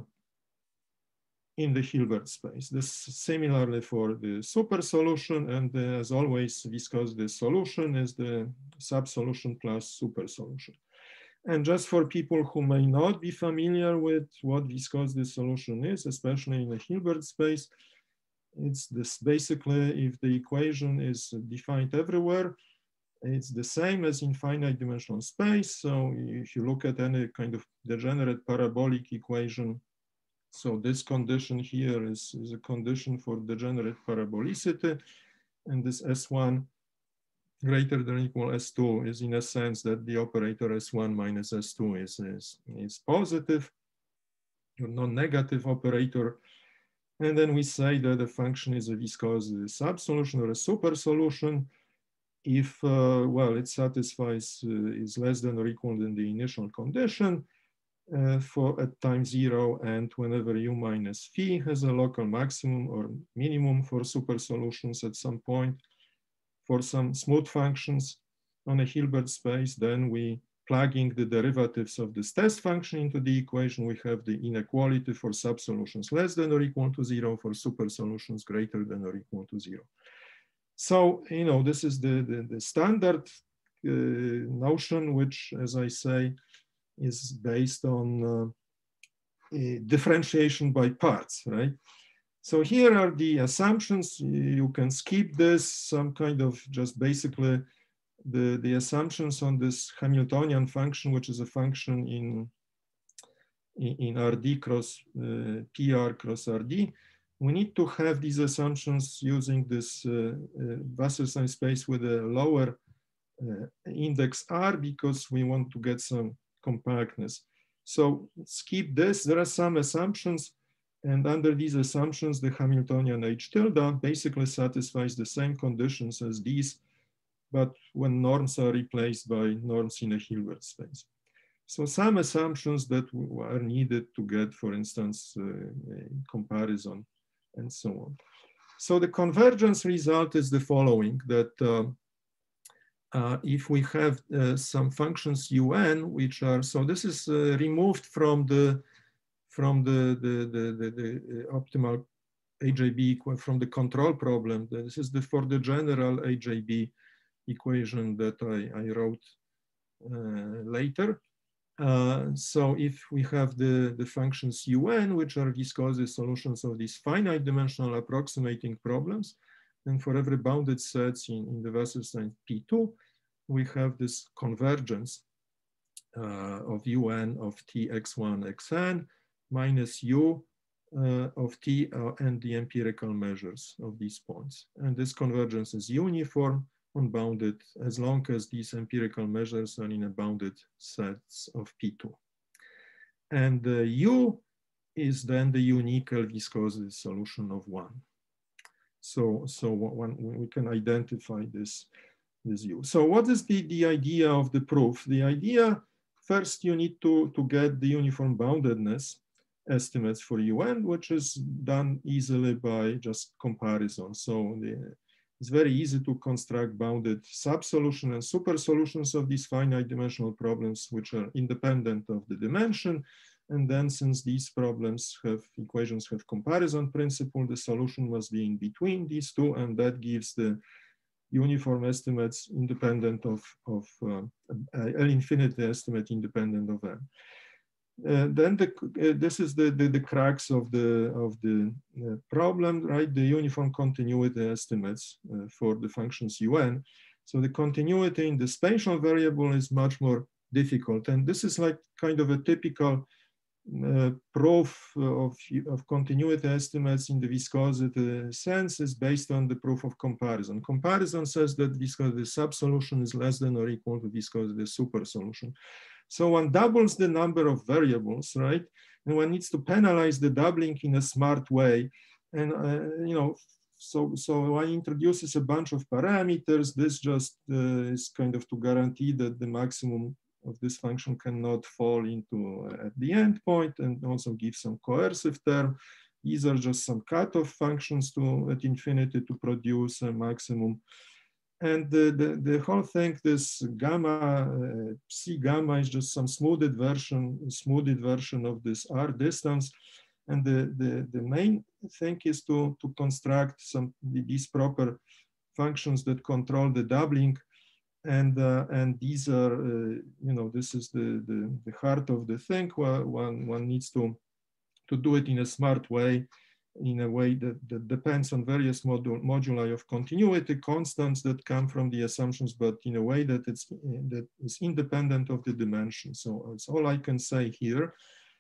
in the Hilbert space. This similarly for the super solution, and uh, as always, viscosity solution is the subsolution plus super solution. And just for people who may not be familiar with what viscosity solution is, especially in the Hilbert space, it's this basically, if the equation is defined everywhere, it's the same as in finite dimensional space. So if you look at any kind of degenerate parabolic equation, so this condition here is, is a condition for degenerate parabolicity, and this S one greater than or equal S two is in a sense that the operator S one minus S two is, is, is positive, or non-negative operator. And then we say that the function is a viscosity subsolution or a super solution if, uh, well, it satisfies, uh, is less than or equal than the initial condition uh, for at time zero, and whenever u minus phi has a local maximum or minimum for super solutions at some point for some smooth functions on a Hilbert space, then we plugging the derivatives of this test function into the equation, we have the inequality for subsolutions less than or equal to zero, for super solutions greater than or equal to zero. So, you know, this is the, the, the standard uh, notion, which, as I say, is based on uh, differentiation by parts, right? So here are the assumptions. You can skip this, some kind of just basically the, the assumptions on this Hamiltonian function, which is a function in, in, in R D cross uh, P R cross R D. we need to have these assumptions using this uh, uh, Wasserstein space with a lower uh, index R, because we want to get some compactness. So skip this. There are some assumptions, and under these assumptions, the Hamiltonian H tilde basically satisfies the same conditions as these, but when norms are replaced by norms in a Hilbert space. So some assumptions that are needed to get, for instance, uh, comparison and so on. So the convergence result is the following, that uh, uh, if we have uh, some functions un, which are, so this is uh, removed from the from the, the, the, the, the optimal A J B, from the control problem. This is the, for the general A J B equation that I, I wrote uh, later. Uh, so if we have the, the functions un, which are viscosity solutions of these finite dimensional approximating problems, and for every bounded sets in, in the Wasserstein P two, we have this convergence uh, of un of t x one xn minus u uh, of t uh, and the empirical measures of these points. And this convergence is uniform, unbounded, as long as these empirical measures are in a bounded sets of P two. And uh, U is then the unique viscosity solution of one. So, so one, we can identify this, this U. So what is the, the idea of the proof? The idea, first you need to, to get the uniform boundedness estimates for un, which is done easily by just comparison. So the, it's very easy to construct bounded sub-solution and super solutions of these finite dimensional problems, which are independent of the dimension. And then since these problems have equations have comparison principle, the solution must be in between these two, and that gives the uniform estimates independent of, of uh, L infinity estimate independent of M. Uh, then the, uh, this is the, the, the crux of the, of the uh, problem, right? The uniform continuity estimates uh, for the functions un. So the continuity in the spatial variable is much more difficult. And this is like kind of a typical uh, proof of, of continuity estimates in the viscosity sense is based on the proof of comparison. Comparison says that viscosity subsolution is less than or equal to viscosity super solution. So one doubles the number of variables, right? And one needs to penalize the doubling in a smart way. And, uh, you know, so, so one introduces a bunch of parameters. This just uh, is kind of to guarantee that the maximum of this function cannot fall into uh, at the end point, and also give some coercive term. These are just some cutoff functions to at infinity to produce a maximum. And the, the, the whole thing, this gamma, uh, C gamma is just some smoothed version, smoothed version of this R distance. And the, the, the main thing is to, to construct some these proper functions that control the doubling. And, uh, and these are, uh, you know, this is the, the, the heart of the thing. One, one needs to, to do it in a smart way, in a way that, that depends on various modul, moduli of continuity, constants that come from the assumptions, but in a way that it's that is independent of the dimension. So that's all I can say here.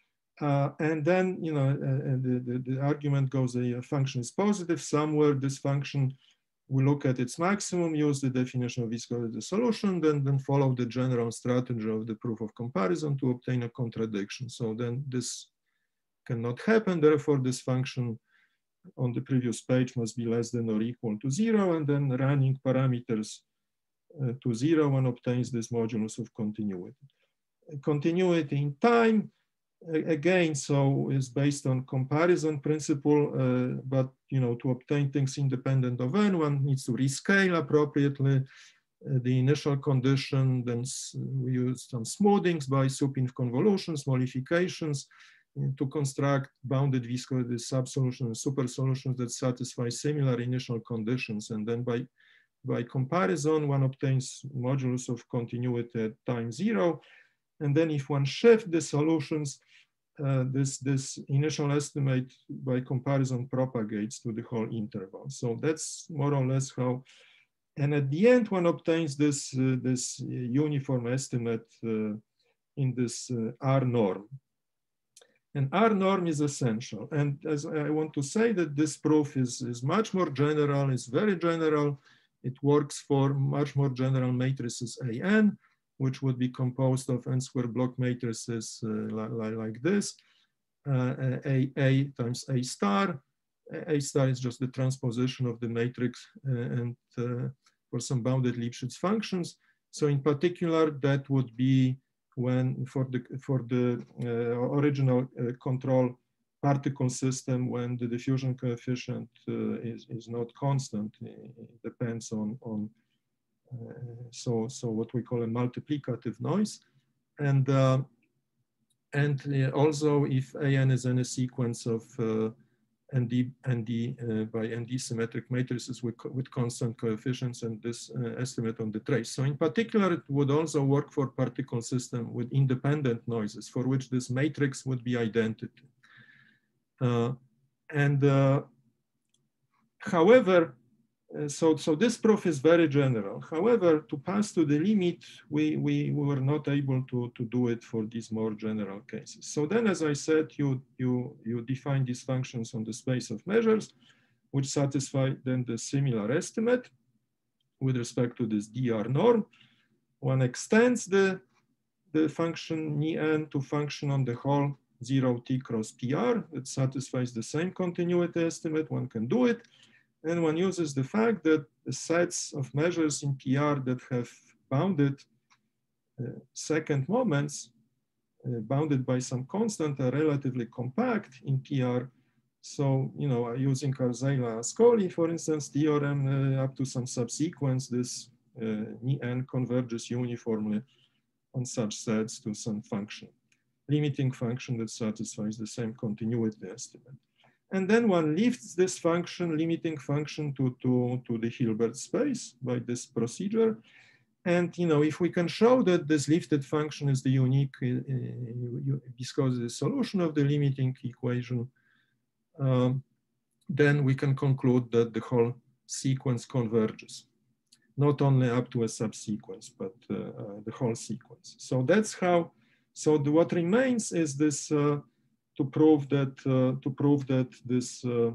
Uh, and then, you know, uh, the, the, the argument goes, a function is positive somewhere. This function, we look at its maximum, use the definition of viscosity solution, then, then follow the general strategy of the proof of comparison to obtain a contradiction. So then this cannot happen. Therefore, this function on the previous page must be less than or equal to zero, and then running parameters uh, to zero, one obtains this modulus of continuity. Continuity in time, again, so is based on comparison principle, uh, but you know, to obtain things independent of n, one needs to rescale appropriately uh, the initial condition. Then we use some smoothings by supinf convolutions, modifications, to construct bounded viscosity subsolutions and super solutions that satisfy similar initial conditions. And then by, by comparison, one obtains modulus of continuity at time zero. And then if one shifts the solutions, uh, this, this initial estimate by comparison propagates to the whole interval. So that's more or less how, and at the end, one obtains this, uh, this uniform estimate uh, in this uh, R norm. And R norm is essential. And as I want to say that this proof is, is much more general, it's very general. It works for much more general matrices A N, which would be composed of n square block matrices uh, like, like this, uh, A, A times A star. A star is just the transposition of the matrix uh, and uh, for some bounded Lipschitz functions. So in particular, that would be when for the for the uh, original uh, control particle system, when the diffusion coefficient uh, is is not constant, it depends on on uh, so so what we call a multiplicative noise, and uh, and uh, also if A N is in a sequence of uh, N D, N D uh, by N D symmetric matrices with, with constant coefficients, and this uh, estimate on the trace. So in particular, it would also work for particle system with independent noises for which this matrix would be identity. Uh, and uh, however, uh, so, so this proof is very general. However, to pass to the limit, we, we, we were not able to, to do it for these more general cases. So then, as I said, you, you, you define these functions on the space of measures, which satisfy then the similar estimate with respect to this D R norm. One extends the, the function n to function on the whole zero t cross P R. It satisfies the same continuity estimate. One can do it. And one uses the fact that the sets of measures in P R that have bounded uh, second moments, uh, bounded by some constant, are relatively compact in P R. So, you know, using Karzela-Ascoli, for instance, theorem uh, up to some subsequence, this uh, n converges uniformly on such sets to some function, limiting function that satisfies the same continuity estimate. And then one lifts this function, limiting function to, to, to the Hilbert space by this procedure. And, you know, if we can show that this lifted function is the unique uh, viscosity solution of the limiting equation, um, then we can conclude that the whole sequence converges, not only up to a subsequence, but uh, uh, the whole sequence. So that's how, so the, what remains is this, uh, to prove that uh, to prove that this uh,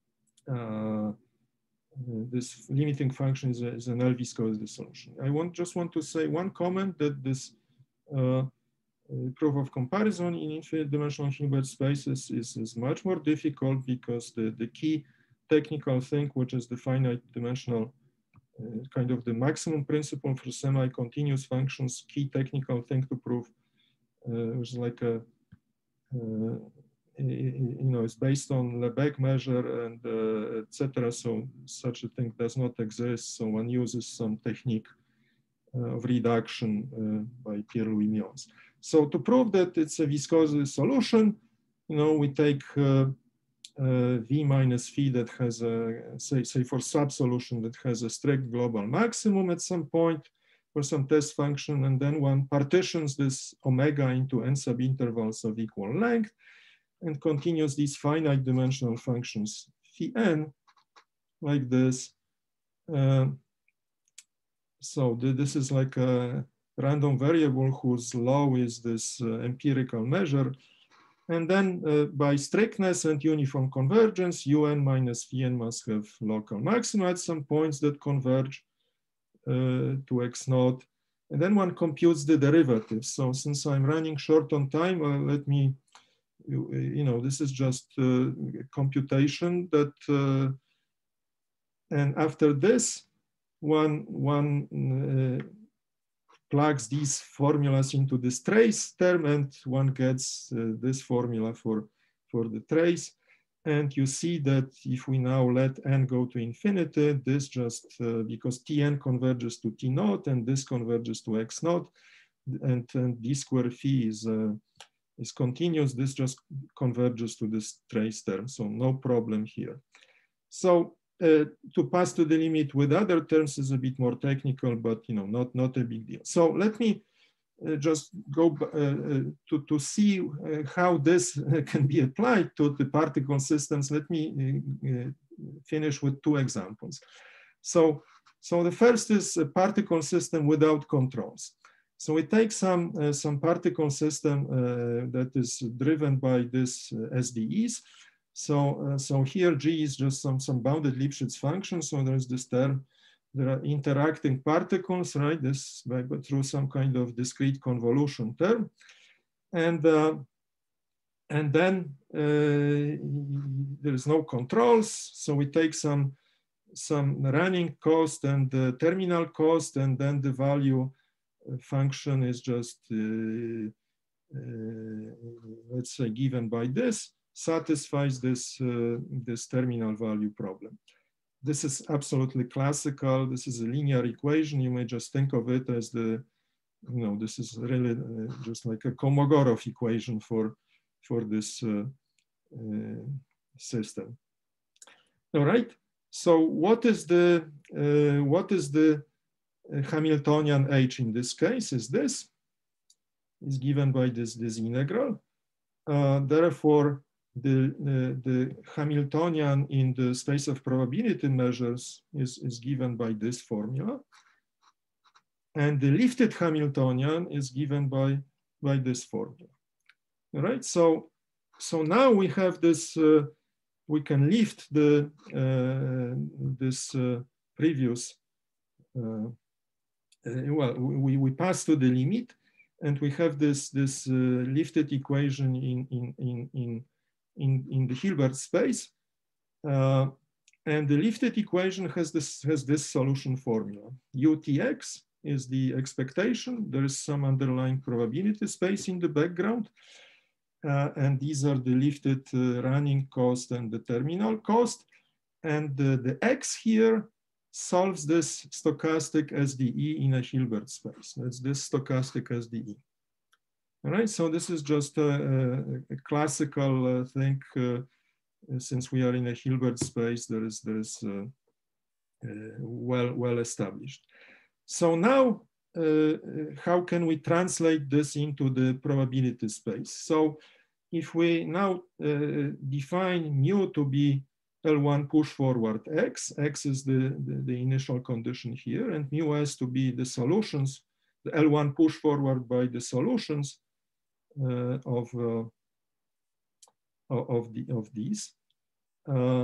uh, this limiting function is, a, is an L viscosity solution. I want just want to say one comment that this uh, uh, proof of comparison in infinite dimensional Hilbert spaces is, is much more difficult because the, the key technical thing, which is the finite dimensional uh, kind of the maximum principle for semi-continuous functions, key technical thing to prove, uh, which is like a Uh, you know, it's based on Lebesgue measure and uh, et cetera. So such a thing does not exist. So one uses some technique uh, of reduction uh, by Pierre-Louis Mions. So to prove that it's a viscosity solution, you know, we take uh, uh, V minus phi that has a, say, say for sub-solution that has a strict global maximum at some point for some test function, and then one partitions this omega into n subintervals of equal length and continues these finite dimensional functions phi n like this. Uh, so the, this is like a random variable whose law is this uh, empirical measure. And then uh, by strictness and uniform convergence, un minus phi n must have local maxima at some points that converge Uh, to x naught, and then one computes the derivatives. So since I'm running short on time, uh, let me, you, you know, this is just uh, computation that, uh, and after this, one, one uh, plugs these formulas into this trace term, and one gets uh, this formula for, for the trace. And you see that if we now let n go to infinity, this just, uh, because Tn converges to T naught and this converges to x naught, and, and d square phi is, uh, is continuous, this just converges to this trace term. So no problem here. So uh, to pass to the limit with other terms is a bit more technical, but you know, not, not a big deal. So let me Uh, just go uh, to, to see uh, how this uh, can be applied to the particle systems. Let me uh, finish with two examples. So, so the first is a particle system without controls. So we take some, uh, some particle system uh, that is driven by this uh, S D Es. So, uh, so here G is just some, some bounded Lipschitz function. So there's this term, there are interacting particles, right? This by, but through some kind of discrete convolution term. And, uh, and then uh, there is no controls. So we take some, some running cost and the terminal cost, and then the value function is just, uh, uh, let's say, given by this, satisfies this, uh, this terminal value problem. This is absolutely classical. This is a linear equation. You may just think of it as the, you know, this is really uh, just like a Kolmogorov equation for, for this uh, uh, system. All right. So what is the, uh, what is the Hamiltonian H in this case? Is this is given by this, this integral. Uh, therefore, the, uh, the Hamiltonian in the space of probability measures is, is given by this formula. And the lifted Hamiltonian is given by, by this formula. All right, so, so now we have this, uh, we can lift the, uh, this uh, previous, uh, uh, well, we, we pass to the limit, and we have this, this uh, lifted equation in, in, in, in, in, in the Hilbert space. Uh, and the lifted equation has this, has this solution formula. U T X is the expectation. There is some underlying probability space in the background. Uh, and these are the lifted uh, running cost and the terminal cost. And the, the X here solves this stochastic S D E in a Hilbert space. That's this stochastic S D E. All right, so this is just a, a, a classical uh, thing. Uh, since we are in a Hilbert space, there is, there is uh, uh, well, well established. So now, uh, how can we translate this into the probability space? So if we now uh, define mu to be L one push forward X, X is the, the, the initial condition here, and mu S to be the solutions, the L one push forward by the solutions uh, of, uh, of, the, of these. Uh,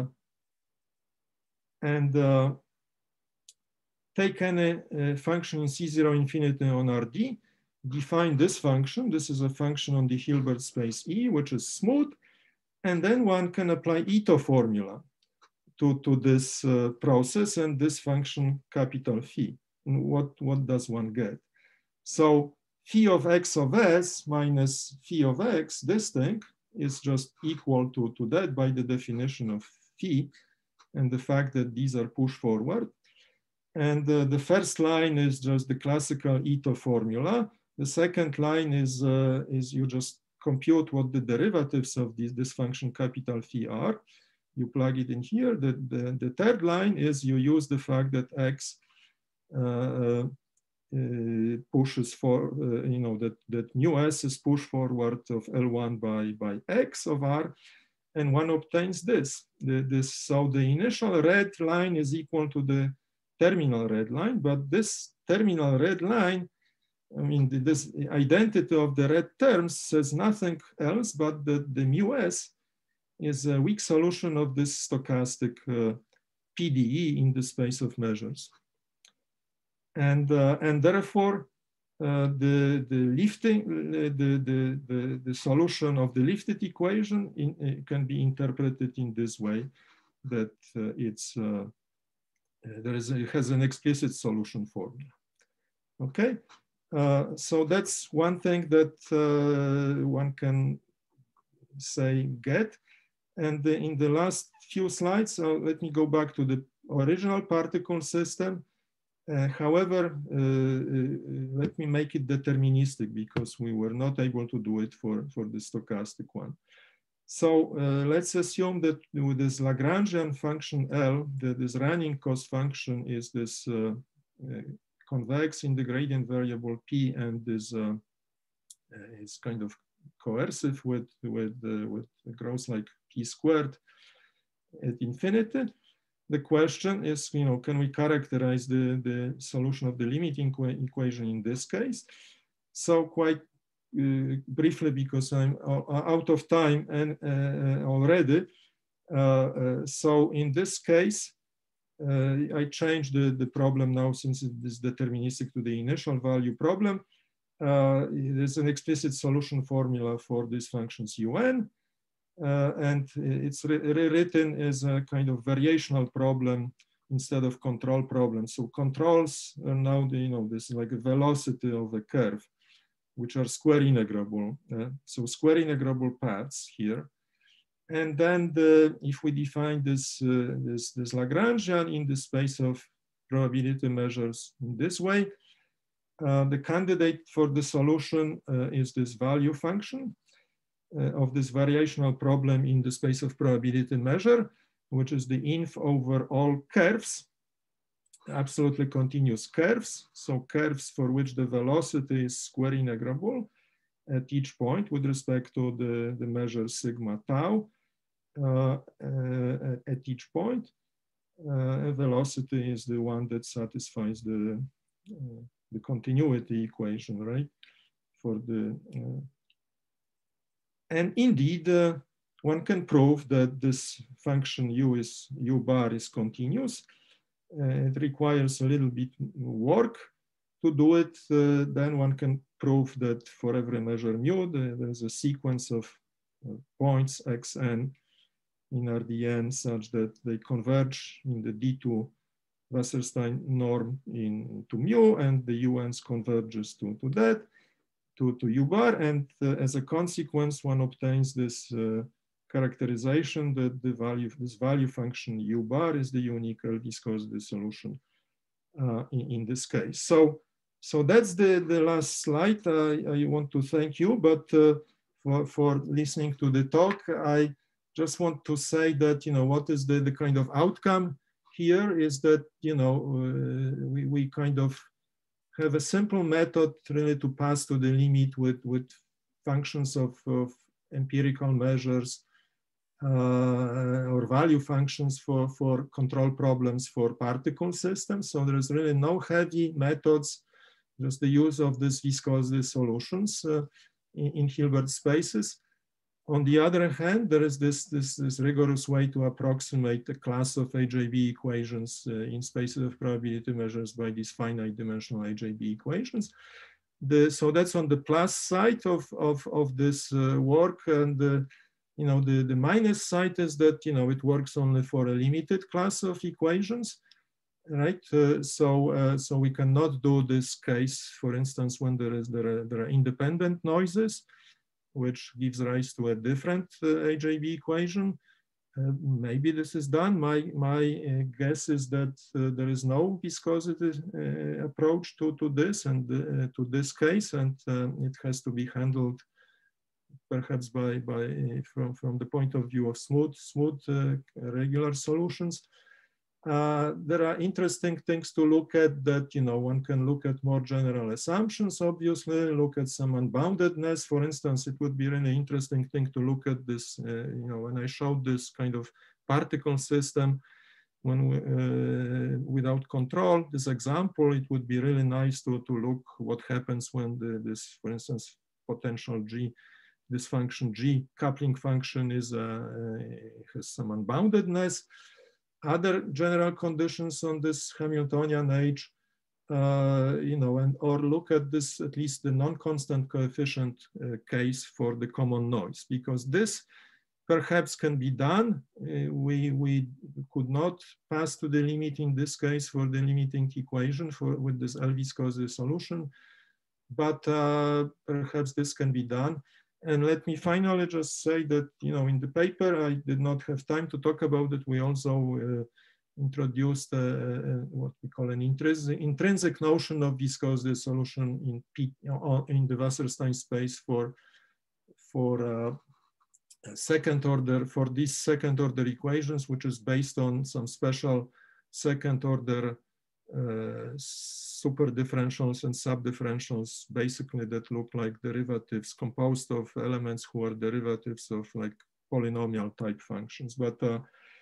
and uh, take any uh, function in C zero infinity on R D, define this function. This is a function on the Hilbert space E, which is smooth. And then one can apply Ito formula to, to this uh, process and this function capital phi. And what, what does one get? So phi of X of S minus phi of X, this thing is just equal to, to that by the definition of phi and the fact that these are push forward. And uh, the first line is just the classical Ito formula. The second line is, uh, is you just compute what the derivatives of this, this function capital phi are. You plug it in here. The, the, the third line is you use the fact that X uh, uh, pushes for, uh, you know, that, that mu S is push forward of L one by, by X of R, and one obtains this. The, this. So the initial red line is equal to the terminal red line, but this terminal red line, I mean, this identity of the red terms says nothing else but that the mu S is a weak solution of this stochastic uh, P D E in the space of measures. And, uh, and therefore, uh, the, the lifting, uh, the, the, the, the solution of the lifted equation in, uh, can be interpreted in this way, that uh, it's, uh, there is a, it has an explicit solution formula. Okay, uh, so that's one thing that uh, one can say get. And the, in the last few slides, uh, let me go back to the original particle system. Uh, however, uh, uh, let me make it deterministic because we were not able to do it for, for the stochastic one. So uh, let's assume that with this Lagrangian function L, that this running cost function is this uh, uh, convex in the gradient variable P, and this uh, uh, is kind of coercive with, with, uh, with grows like P squared at infinity. The question is, you know, can we characterize the, the solution of the limiting equation in this case? so quite uh, briefly, because I'm out of time and uh, already. Uh, uh, so in this case, uh, I changed the, the problem now, since it is deterministic, to the initial value problem. Uh, there's an explicit solution formula for these functions un, uh, and it's rewritten as a kind of variational problem instead of control problem. So controls are now, the, you know, this like a velocity of a curve, which are square integrable. Uh, so square integrable paths here. And then the, if we define this, uh, this, this Lagrangian in the space of probability measures in this way, uh, the candidate for the solution uh, is this value function uh, of this variational problem in the space of probability measure, which is the inf over all curves, absolutely continuous curves. So curves for which the velocity is square integrable at each point with respect to the, the measure sigma tau uh, uh, at each point. Uh, velocity is the one that satisfies the, uh, the continuity equation, right? For the, uh, and indeed, uh, one can prove that this function u is u bar is continuous. Uh, it requires a little bit work to do it. Uh, then one can prove that for every measure mu, the, there's a sequence of uh, points xn in R D N such that they converge in the D two Wasserstein norm into mu, and the U N's converges to, to that, to, to U bar. And uh, as a consequence, one obtains this uh, characterization that the value, this value function U bar is the unique viscosity solution uh, in, in this case. So, so that's the, the last slide. I, I want to thank you, but uh, for, for listening to the talk, I just want to say that, you know, what is the, the kind of outcome here is that, you know, uh, we, we kind of have a simple method really to pass to the limit with, with functions of, of empirical measures uh, or value functions for, for control problems for particle systems. So there is really no heavy methods, just the use of these viscosity solutions uh, in, in Hilbert spaces. On the other hand, there is this, this, this rigorous way to approximate a class of A J B equations uh, in spaces of probability measures by these finite dimensional A J B equations. The, so that's on the plus side of, of, of this uh, work. And uh, you know, the, the minus side is that, you know, it works only for a limited class of equations, right? Uh, so, uh, so we cannot do this case, for instance, when there, is, there, are, there are independent noises, which gives rise to a different uh, A J B equation. Uh, maybe this is done. My, my uh, guess is that uh, there is no viscosity uh, approach to, to this and uh, to this case, and uh, it has to be handled perhaps by, by uh, from, from the point of view of smooth, smooth uh, regular solutions. Uh, there are interesting things to look at that, you know, one can look at more general assumptions, obviously, look at some unboundedness. For instance, it would be really interesting thing to look at this, uh, you know, when I showed this kind of particle system when we, uh, without control, this example, it would be really nice to, to look what happens when the, this, for instance, potential G, this function G coupling function is uh, uh, has some unboundedness. Other general conditions on this Hamiltonian age, uh, you know, and or look at this, at least the non-constant coefficient uh, case for the common noise, because this perhaps can be done. Uh, we, we could not pass to the limit in this case for the limiting equation for with this L viscosity solution, but uh, perhaps this can be done. And let me finally just say that, you know, in the paper, I did not have time to talk about it. We also uh, introduced uh, uh, what we call an intrinsic, intrinsic notion of viscosity solution in, P, uh, in the Wasserstein space for, for uh, second order, for these second order equations, which is based on some special second order uh, super differentials and subdifferentials, basically that look like derivatives composed of elements who are derivatives of like polynomial type functions. But uh,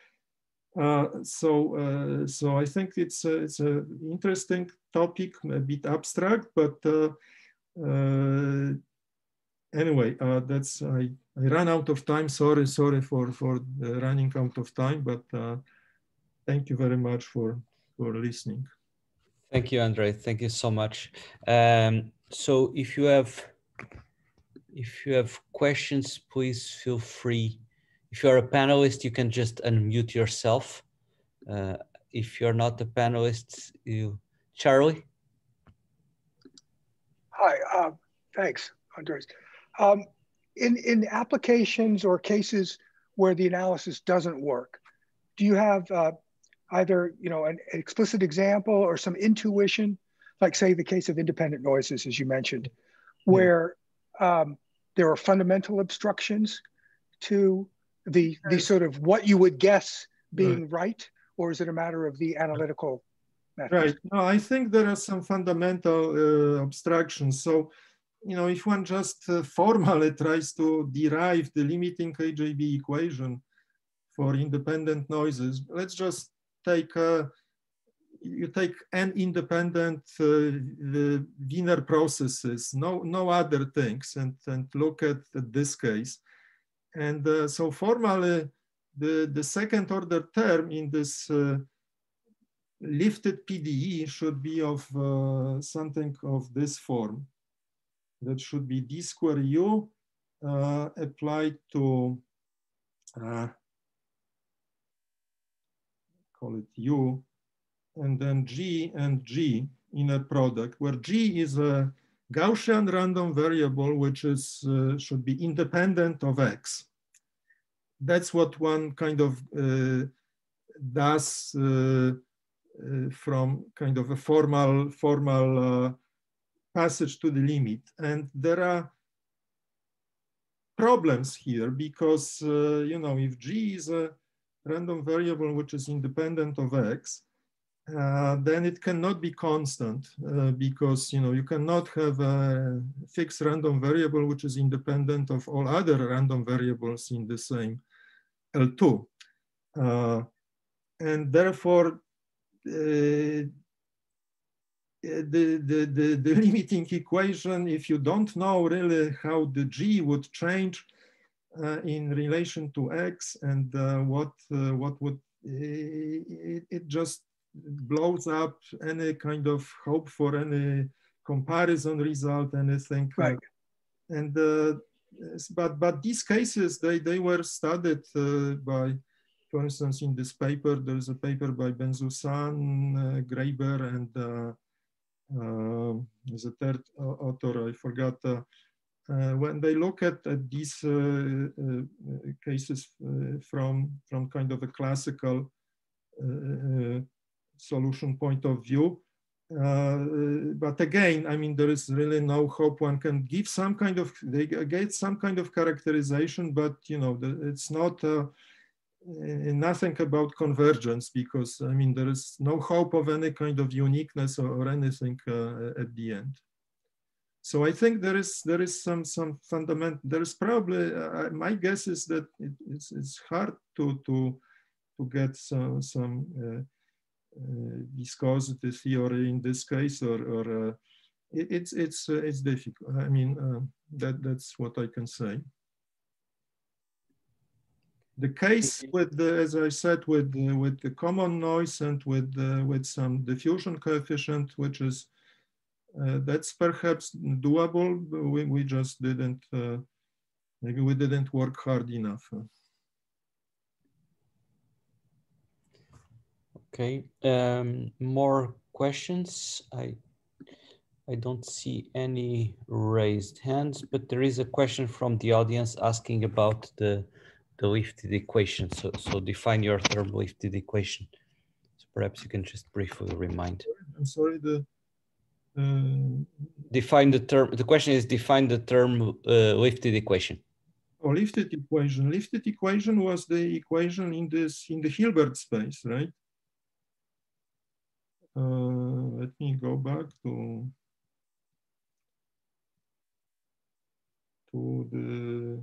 uh, so uh, so I think it's a, it's an interesting topic, a bit abstract, but uh, uh, anyway, uh, that's I, I ran out of time. Sorry, sorry for for uh, running out of time, but uh, thank you very much for for listening. Thank you, Andrzej. Thank you so much. Um, so if you have if you have questions, please feel free. If you are a panelist, you can just unmute yourself. Uh, if you're not a panelist, you Charlie. Hi, uh, thanks, Andres. Um, in, in applications or cases where the analysis doesn't work, do you have uh, either you know an explicit example or some intuition, like say the case of independent noises, as you mentioned, where yeah. um, there are fundamental obstructions to the, the sort of what you would guess being right, right or is it a matter of the analytical methods? Right. No, I think there are some fundamental uh, abstractions. So, you know, if one just uh, formally tries to derive the limiting K J B equation for independent noises, let's just take, uh, you take n independent uh, the Wiener processes, no, no other things, and, and look at, at this case. And uh, so formally, the, the second order term in this uh, lifted P D E should be of uh, something of this form. That should be d square u uh, applied to, uh, call it u, and then g and g in a product, where g is a Gaussian random variable, which is uh, should be independent of x. That's what one kind of uh, does uh, uh, from kind of a formal formal uh, passage to the limit. And there are problems here because, uh, you know, if g is a random variable which is independent of x, uh, then it cannot be constant uh, because, you know, you cannot have a fixed random variable which is independent of all other random variables in the same L two. Uh, and therefore, uh, The, the, the, the limiting equation, if you don't know really how the g would change uh, in relation to x and uh, what uh, what would, it, it just blows up any kind of hope for any comparison result, anything. Right. Uh, and, uh, but, but these cases, they, they were studied uh, by, for instance, in this paper, there's a paper by Benzoussan, uh, Graeber, and uh, Uh, there's a third author, I forgot. Uh, uh, when they look at, at these uh, uh, cases uh, from, from kind of a classical uh, solution point of view, uh, but again, I mean, there is really no hope. One can give some kind of, they get some kind of characterization, but you know, the, it's not uh, nothing about convergence because, I mean, there is no hope of any kind of uniqueness or, or anything uh, at the end. So I think there is there is some some fundamental, there is probably, uh, my guess is that it, it's, it's hard to, to, to get some, some uh, uh, viscosity theory in this case, or, or uh, it, it's, it's, uh, it's difficult. I mean, uh, that, that's what I can say. The case with the, as I said, with uh, with the common noise and with uh, with some diffusion coefficient, which is uh, that's perhaps doable. But we we just didn't uh, maybe we didn't work hard enough. Okay, um, more questions? I I don't see any raised hands, but there is a question from the audience asking about the the lifted equation. So, so define your term lifted equation. So perhaps you can just briefly remind. I'm sorry, the uh, define the term. The question is define the term uh, lifted equation. Oh, lifted equation. Lifted equation was the equation in this in the Hilbert space, right? Uh, let me go back to to the.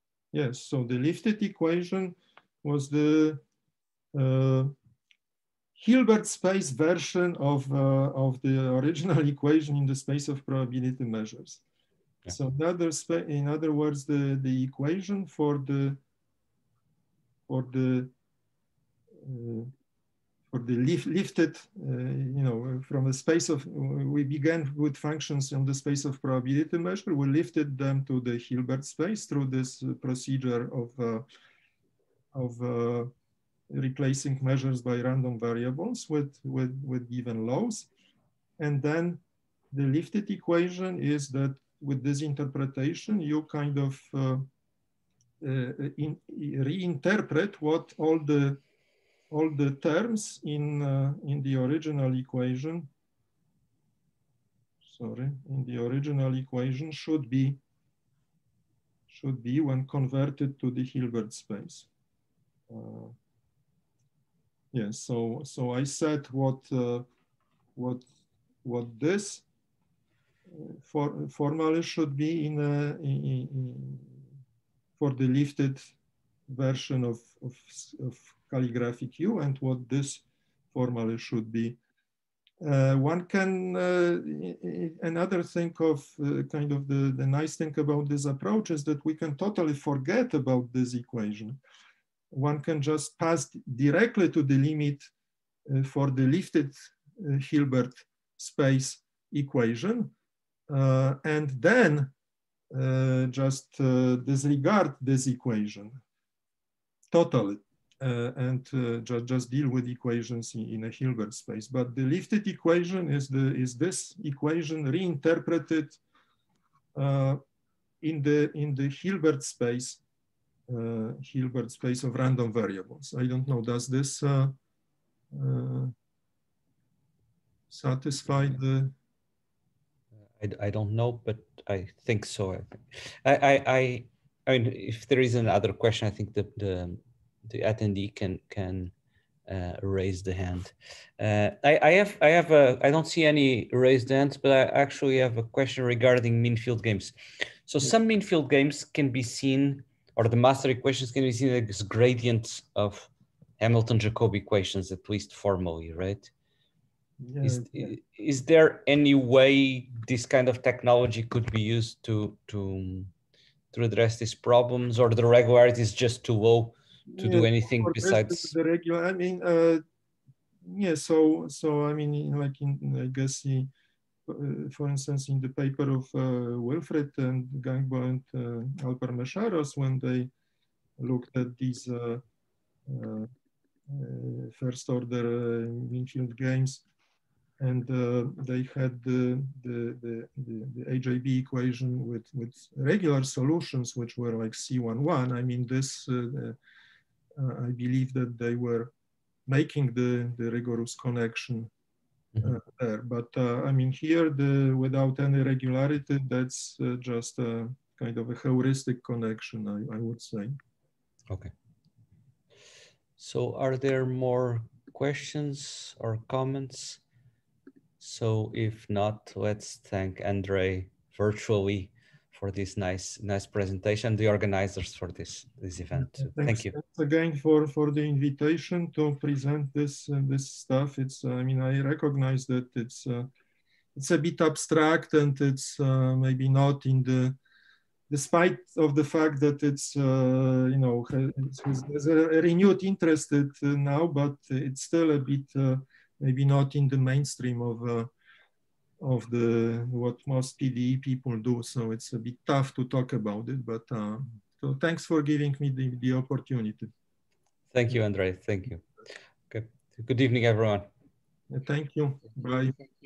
Yes, so the lifted equation was the uh, Hilbert space version of, uh, of the original equation in the space of probability measures. Yeah. So in other, in other words, the, the equation for the, for the, uh, for the lift, lifted, uh, you know, from a space of, we began with functions on the space of probability measure, we lifted them to the Hilbert space through this procedure of, uh, of uh, replacing measures by random variables with, with, with given laws. And then the lifted equation is that with this interpretation, you kind of uh, uh, in, reinterpret what all the all the terms in uh, in the original equation, sorry, in the original equation should be should be when converted to the Hilbert space. Uh, yes, so so I said what uh, what what this for formally should be in a in, in, for the lifted version of, of, of calligraphic U, and what this formally should be. Uh, one can, uh, another thing of uh, kind of the, the nice thing about this approach is that we can totally forget about this equation. One can just pass directly to the limit uh, for the lifted uh, Hilbert space equation, uh, and then uh, just uh, disregard this equation totally. Uh, and uh, ju just deal with equations in, in a Hilbert space. But the lifted equation is the is this equation reinterpreted uh, in the in the Hilbert space, uh, Hilbert space of random variables. I don't know. Does this uh, uh, satisfy the? I, I don't know, but I think so. I I I I mean, if there is another question, I think the the the attendee can can uh, raise the hand. Uh, I, I have I have a I don't see any raised hands, but I actually have a question regarding mean field games. So some mean field games can be seen, or the master equations can be seen as gradients of Hamilton-Jacobi equations, at least formally, right? Yeah, is yeah. is there any way this kind of technology could be used to to to address these problems, or the regularity is just too low to yeah, do anything besides the regular? I mean, uh, yeah. So, so I mean, like in, I guess, he, uh, for instance, in the paper of uh, Wilfred and Gangbo and uh, Alper-Mesharos, when they looked at these uh, uh, uh, first order uh, mean field games, and uh, they had the the, the the the A J B equation with with regular solutions, which were like C one one. I mean, this uh, uh, I believe that they were making the the rigorous connection uh, mm-hmm. there. But uh, I mean, here the without any regularity, that's uh, just a kind of a heuristic connection, I, I would say. Okay. So are there more questions or comments? So if not, let's thank Andrzej virtually for this nice nice presentation, the organizers for this this event. So thanks, thank you. Thanks again for for the invitation to present this uh, this stuff. It's uh, I mean, I recognize that it's uh, it's a bit abstract, and it's uh, maybe not in the, despite of the fact that it's uh, you know, there's a renewed interest now, but it's still a bit uh, maybe not in the mainstream of uh, of the what most P D E people do. So it's a bit tough to talk about it. But uh, so thanks for giving me the, the opportunity. Thank you, Andrzej. Thank you. Okay. Good evening, everyone. Thank you. Bye.